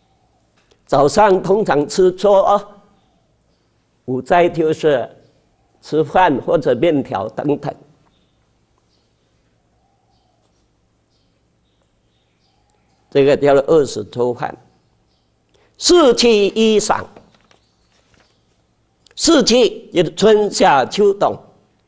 早上通常吃粥，午斋就是吃饭或者面条等等。这个叫做二十偷饭。四季衣裳，四季就是春夏秋冬。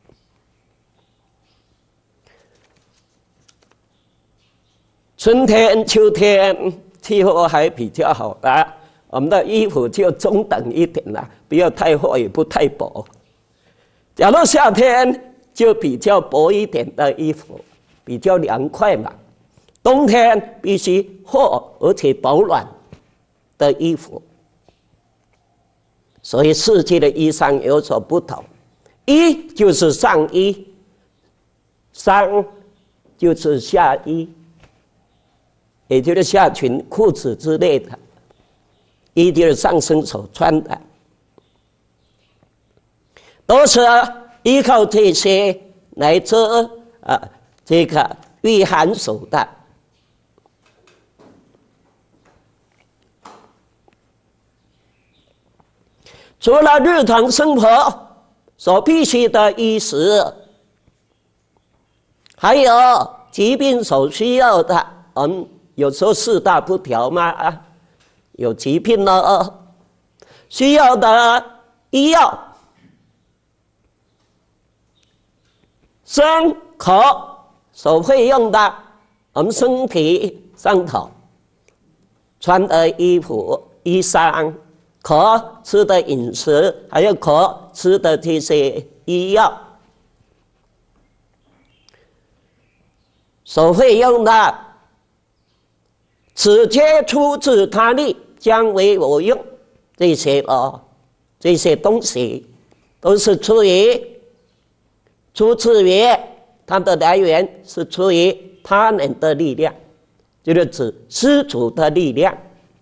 春天、秋天气候还比较好的，我们的衣服就中等一点了，不要太厚也不太薄。假如夏天就比较薄一点的衣服，比较凉快嘛。冬天必须厚而且保暖的衣服。所以四季的衣裳有所不同。衣就是上衣，裳就是下衣。也就是下裙、裤子之类的，衣就是上身所穿的，都是依靠这些来遮啊这个御寒暑的。除了日常生活所必需的衣食，还有疾病所需要的，我们有时候四大不调嘛，有疾病了，需要的医药，身口所会用的，我们身体上头穿的衣服、衣裳，可吃的饮食，还有可吃的这些医药，所会用的。此皆出自他力，将为我用。这些哦，这些东西都是出于出自于它的来源是出于他人的力量，就是指施主的力量，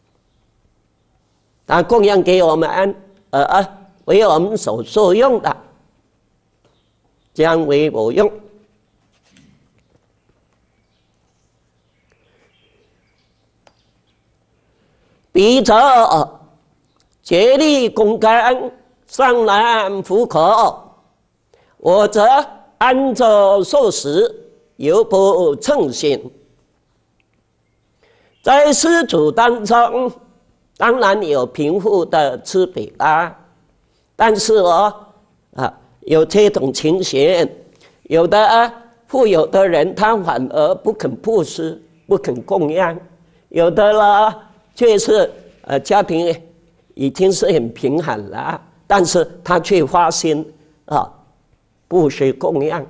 他供养给我们，呃，为我们所受用的，将为我用。彼则竭力躬耕，尚难糊口；我则安坐受食，犹不称心。在施主当中，当然有贫富的区别啊，但是哦，啊，有这种情形，有的、啊、富有的人他反而不肯布施，不肯供养；有的啦，却是呃家庭已经是很贫寒了，但是他却发心啊布施供养。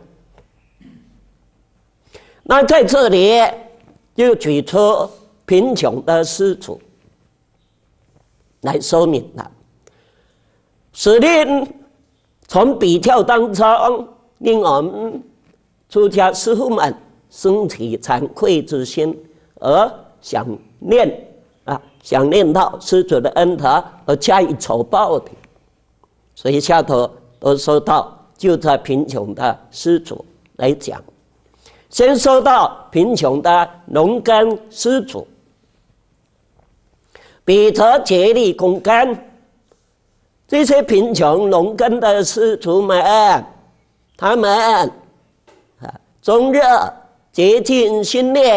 那在这里就举出贫穷的施主来说明了，使令从比较当中，令我们出家师父们升起惭愧之心，而想念啊，想念到施主的恩德而加以酬报的。所以下头都说到，就在贫穷的施主来讲，先说到贫穷的农耕施主，彼则竭力躬耕。这些贫穷农耕的施主们，他们啊，终日竭尽心力，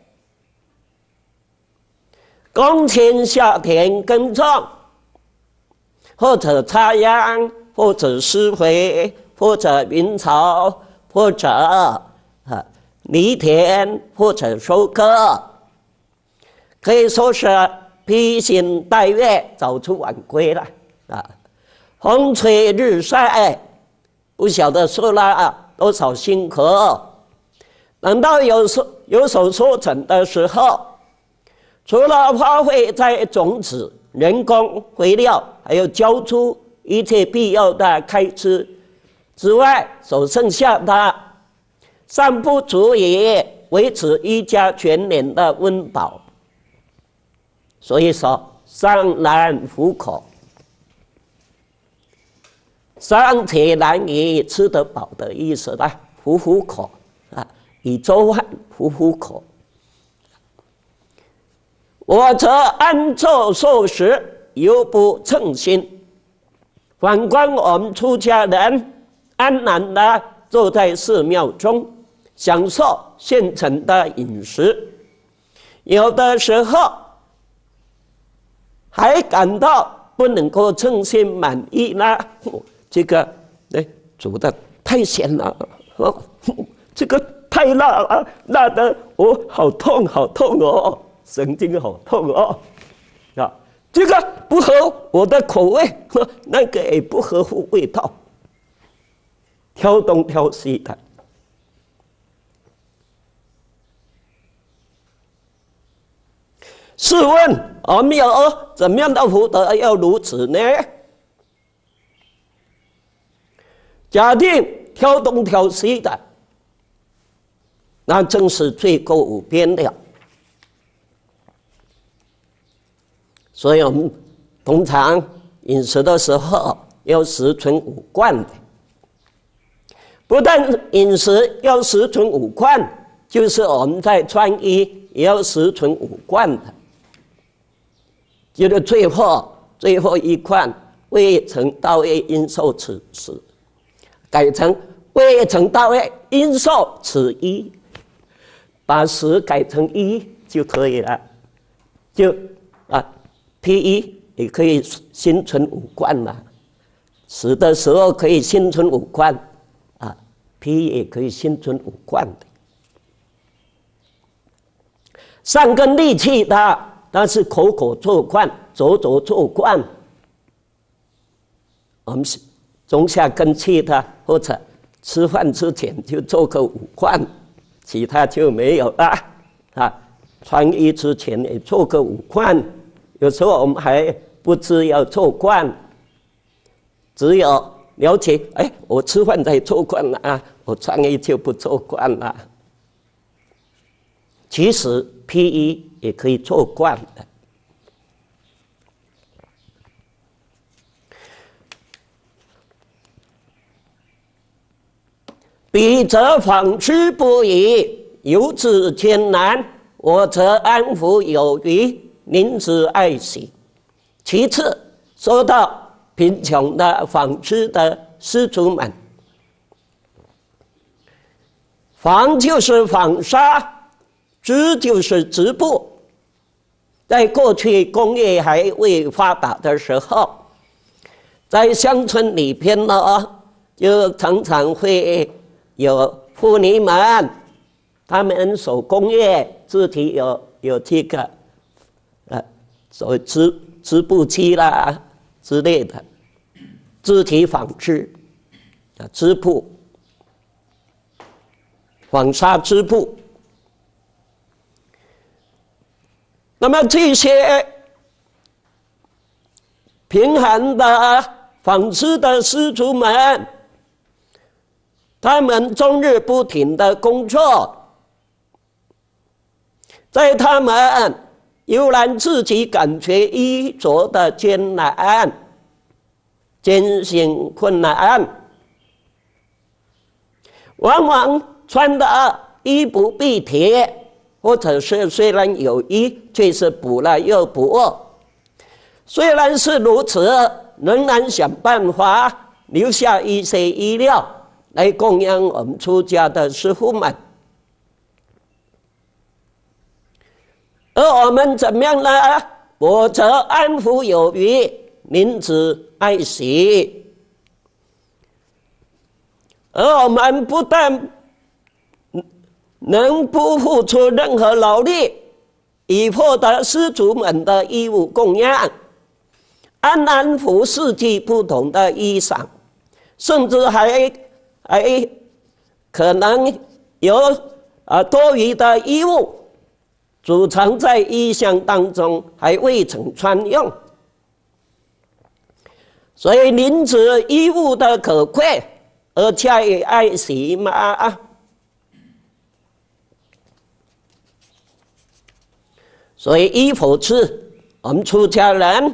冬天夏天耕种，或者插秧，或者施肥，或者云草，或者啊犁田，或者收割，可以说是披星戴月，早出晚归了啊！风吹日晒，不晓得受了多少辛苦。等到有所有所收成的时候，除了花费在种子、人工、肥料，还有交出一切必要的开支之外，所剩下的尚不足以维持一家全年的温饱。所以说，尚难糊口，尚且难以吃得饱的意思啦，糊糊口啊，以粥饭糊糊口。我则安坐受食，犹不称心。反观我们出家人， 安然的坐在寺庙中，享受现成的饮食。有的时候还感到不能够称心满意啦，哦、这个哎煮的太咸了，哦，这个太辣了，辣的我好痛好痛哦，神经好痛哦，啊，这个不合我的口味，那个也不合乎味道，挑东挑西的。试问我们有怎么样的福德要如此呢？假定挑东挑西的，那真是罪过无边了。所以我们通常饮食的时候要十存五贯的，不但饮食要十存五贯，就是我们在穿衣也要十存五贯的。就是最后最后一贯，未曾到位，应受此食，改成未曾到位，应受此一，把十改成一就可以了。就啊，披一也可以心存五贯了，十的时候可以心存五贯啊，披也可以心存五贯的。善根利器的。但是口口做惯，走走做惯，我们是中下根器的，或者吃饭之前就做个五贯，其他就没有了啊。穿衣之前也做个五贯，有时候我们还不知要做惯，只有了解，哎，我吃饭才做惯了啊，我穿衣就不做惯了。其实披衣也可以做惯的。彼则纺织不已，由之艰难；我则安抚有余，宁之爱惜。其次，说到贫穷的纺织的施主们，纺就是纺纱。织就是织布，在过去工业还未发达的时候，在乡村里边呢，就常常会有妇女们，她们手工业自己有有这个，呃，所谓织织布机啦之类的，自体纺织，啊，织布，纺纱织布。那么这些贫寒的纺织的施主们，他们终日不停的工作，在他们悠然自己感觉衣着的艰难、艰辛困难，往往穿的衣不蔽体。或者是虽然有衣，却是补了又补。虽然是如此，仍然想办法留下一些衣料来供养我们出家的师父们。而我们怎么样呢？我则安抚有余，宁之爱惜。而我们不但能不付出任何劳力，以获得施主们的衣物供养，安然服四季不同的衣裳，甚至还还可能有啊多余的衣物储藏在衣箱当中，还未曾穿用。所以明知衣物的可贵，而加以爱惜嘛。所以衣服是我们出家人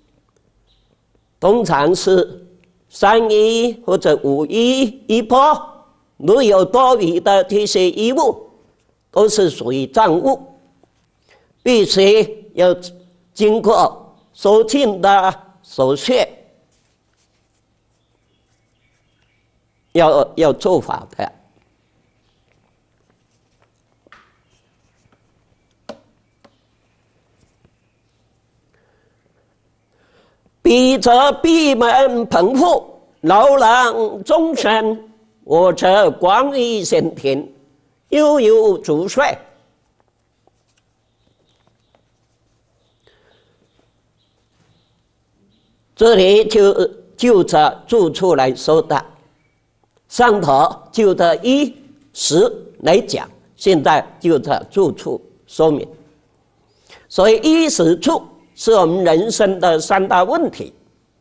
通常是三衣或者五衣一钵，如有多余的这些衣物，都是属于账物，必须要经过收尽的手续。 要要做法的。彼则闭门朋户，劳郎终身；我则光于先天，悠悠逐睡。这里就就着住处来说的，上头就着衣食来讲，现在就着住处说明。所以衣食住是我们人生的三大问题。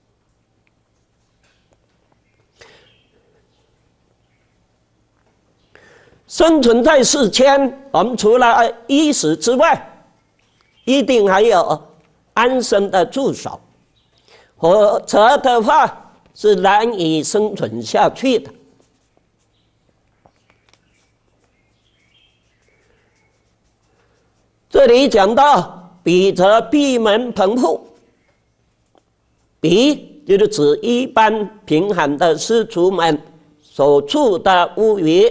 生存在世间，我们除了衣食之外，一定还有安身的住所，否则的话是难以生存下去的。这里讲到彼则闭门朋户，彼就是指一般贫寒的士族们所住的屋宇，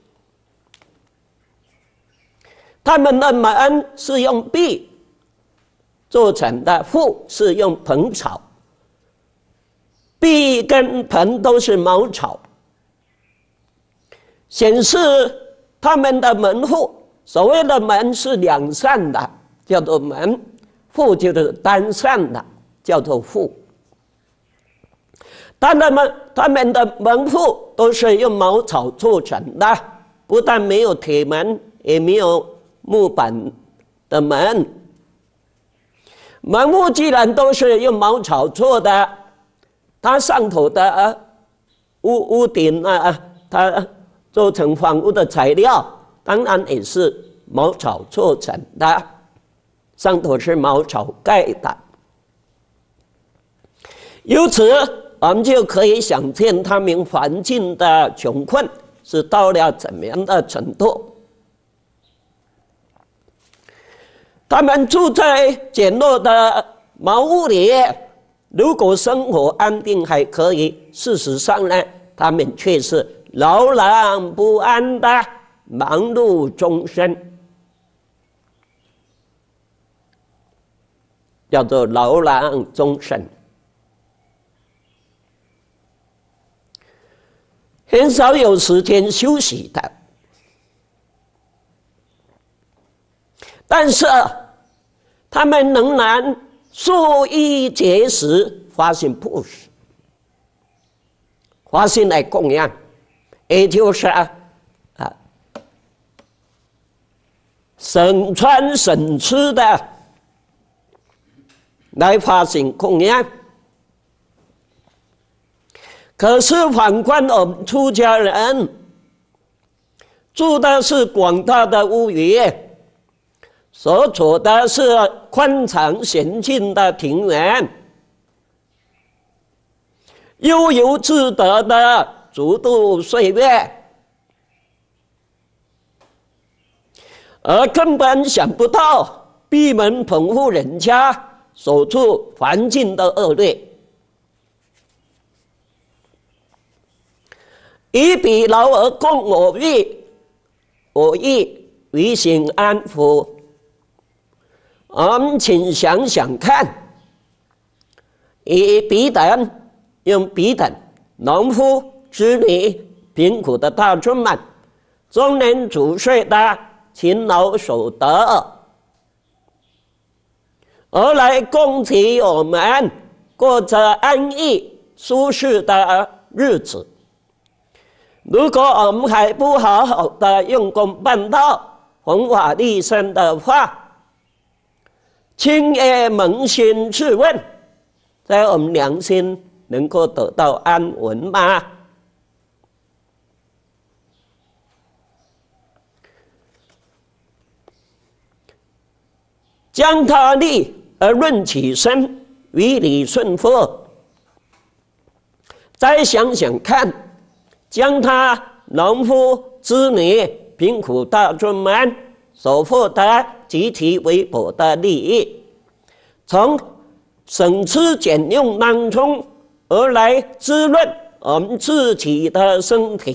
他们的门是用壁做成的，户是用蓬草，壁跟棚都是茅草，显示他们的门户。所谓的门是两扇的，叫做门；户就是单扇的，叫做户。他们他们的门户都是用茅草做成的，不但没有铁门，也没有木板的门。门户既然都是用茅草做的，它上头的屋屋顶啊，它做成房屋的材料，当然也是茅草做成的，上头是茅草盖的。由此，我们就可以想见他们环境的穷困是到了怎么样的程度。他们住在简陋的茅屋里，如果生活安定还可以，事实上呢，他们却是劳郎不安的忙碌终身，叫做劳郎终身，很少有时间休息的。但是他们仍然素衣节食，发心布施，发心来供养，也就是啊，啊省穿省吃的来发心供养。可是反观我们出家人，住的是广大的屋宇，所处的是宽敞闲静的庭园，悠游自得的足度岁月，而根本想不到闭门朋户人家所处环境的恶劣。以彼劳而供我欲，我亦于心安抚。我们请想想看，以彼等用彼等农夫、织女、贫苦的大众们，中年主岁的勤劳所得，而来供给我们过着安逸舒适的日子。如果我们还不好好的用功办道、弘法利生的话，请也扪心自问，在我们良心能够得到安稳吗？将他利而论其身，于理顺佛。再想想看，将他农夫、织女、贫苦大众们所获得极其微薄的利益，从省吃俭用当中而来滋润我们自己的身体，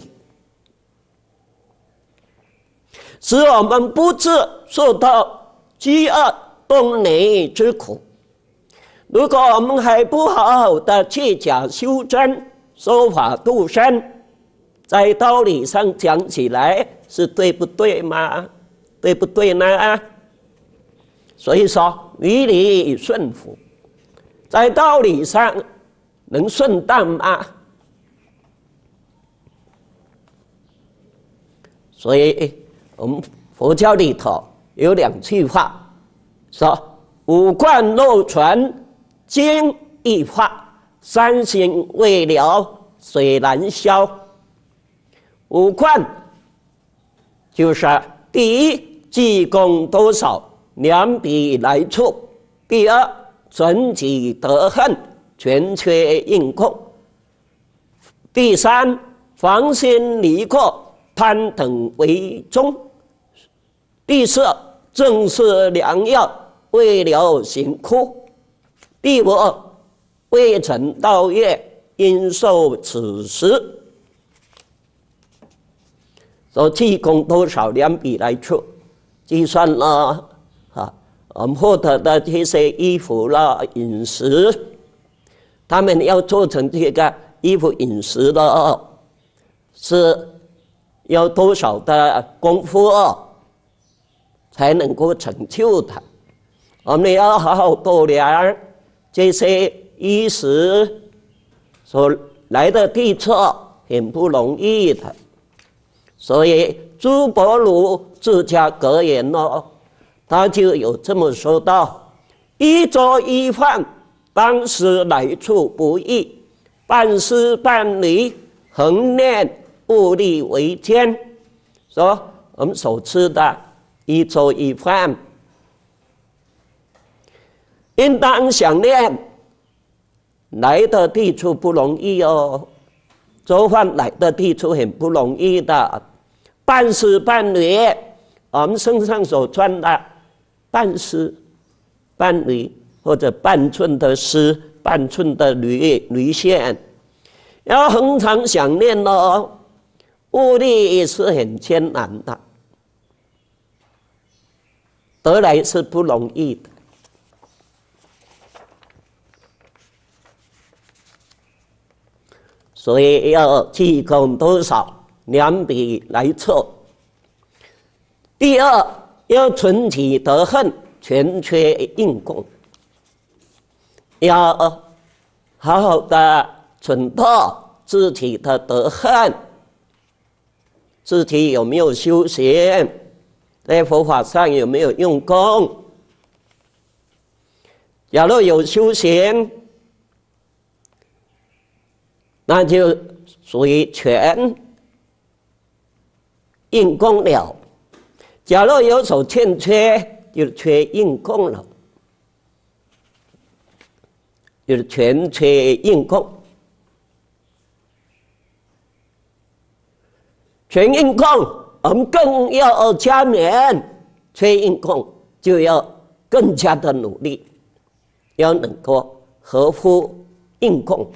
使我们不致受到饥饿、冻累之苦。如果我们还不好好的去假修真、守法度生，在道理上讲起来是对不对吗？对不对呢？所以说，于理顺服，在道理上能顺当吗？所以我们佛教里头有两句话，说五贯漏传经易化，三心未了水难消。五贯就是第一，积功多少，两笔来处；第二，存己得恨，全缺应供；第三，防心离过，攀等为宗；第四，正是良药，为了行苦；第五，未成道业，应受此时。说积功多少，两笔来处，计算了啊，我们获得的这些衣服啦、饮食，他们要做成这个衣服、饮食的，是要多少的功夫才能够成就它？我们要好好度量这些衣食所来的地错，很不容易的。所以诸伯儒自家格言哦，他就有这么说道：一粥一饭，当时来处不易；半丝半缕，恒念物力维艰。说我们所吃的一粥一饭，应当想念来的地处不容易哦，粥饭来的地处很不容易的。半丝半缕，我们身上所穿的半丝半缕或者半寸的丝、半寸的缕缕线，要恒常想念哦。物力也是很艰难的，得来是不容易的。所以要积功多少，两笔来凑。第二，要存己得恨，全缺应供，要好好的存到自己的得恨，自己有没有修行，在佛法上有没有用功。假如有修行，那就属于全应供了；假如有所欠缺，就缺应供了，就是全缺应供。全应供，我们更要加勉；缺应供，就要更加的努力，要能够合乎应供。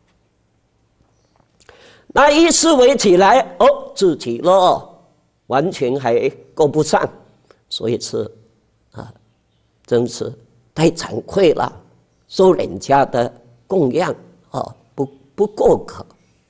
那一思维起来，哦，自己咯，完全还够不上，所以是啊，真是太惭愧了，受人家的供养啊，不不过可。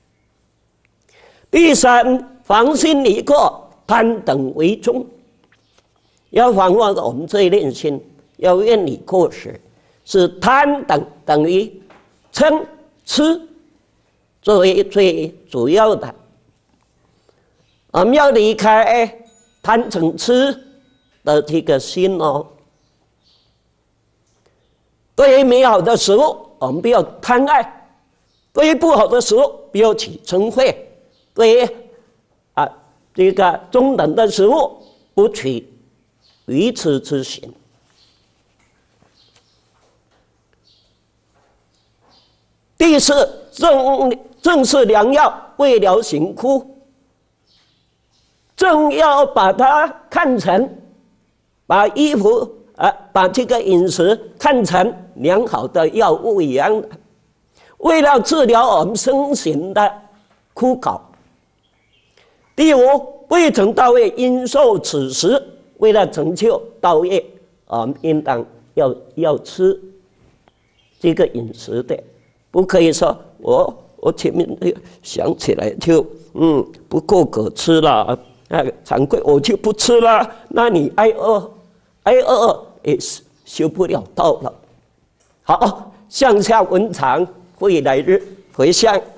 第三，防心离过，攀等为宗，要防范我们这一念心，要远离过失，是贪等等于嗔痴作为最主要的。我们要离开贪嗔痴的这个心哦。对于美好的食物，我们不要贪爱；对于不好的食物，不要起嗔恚；对于啊这个中等的食物，不取愚痴之心。第四，正正是良药，为了行苦。正要把它看成，把衣服啊，把这个饮食看成良好的药物一样的。 为了治疗我们身心的枯槁。第五，未曾到位，应受此时。为了成就到位，我们应当要要吃这个饮食的，不可以说我我前面想起来就嗯不够可吃了，那个惭愧我就不吃了。那你挨饿，挨饿也是修不了道了。好，向下文长，未来日回向。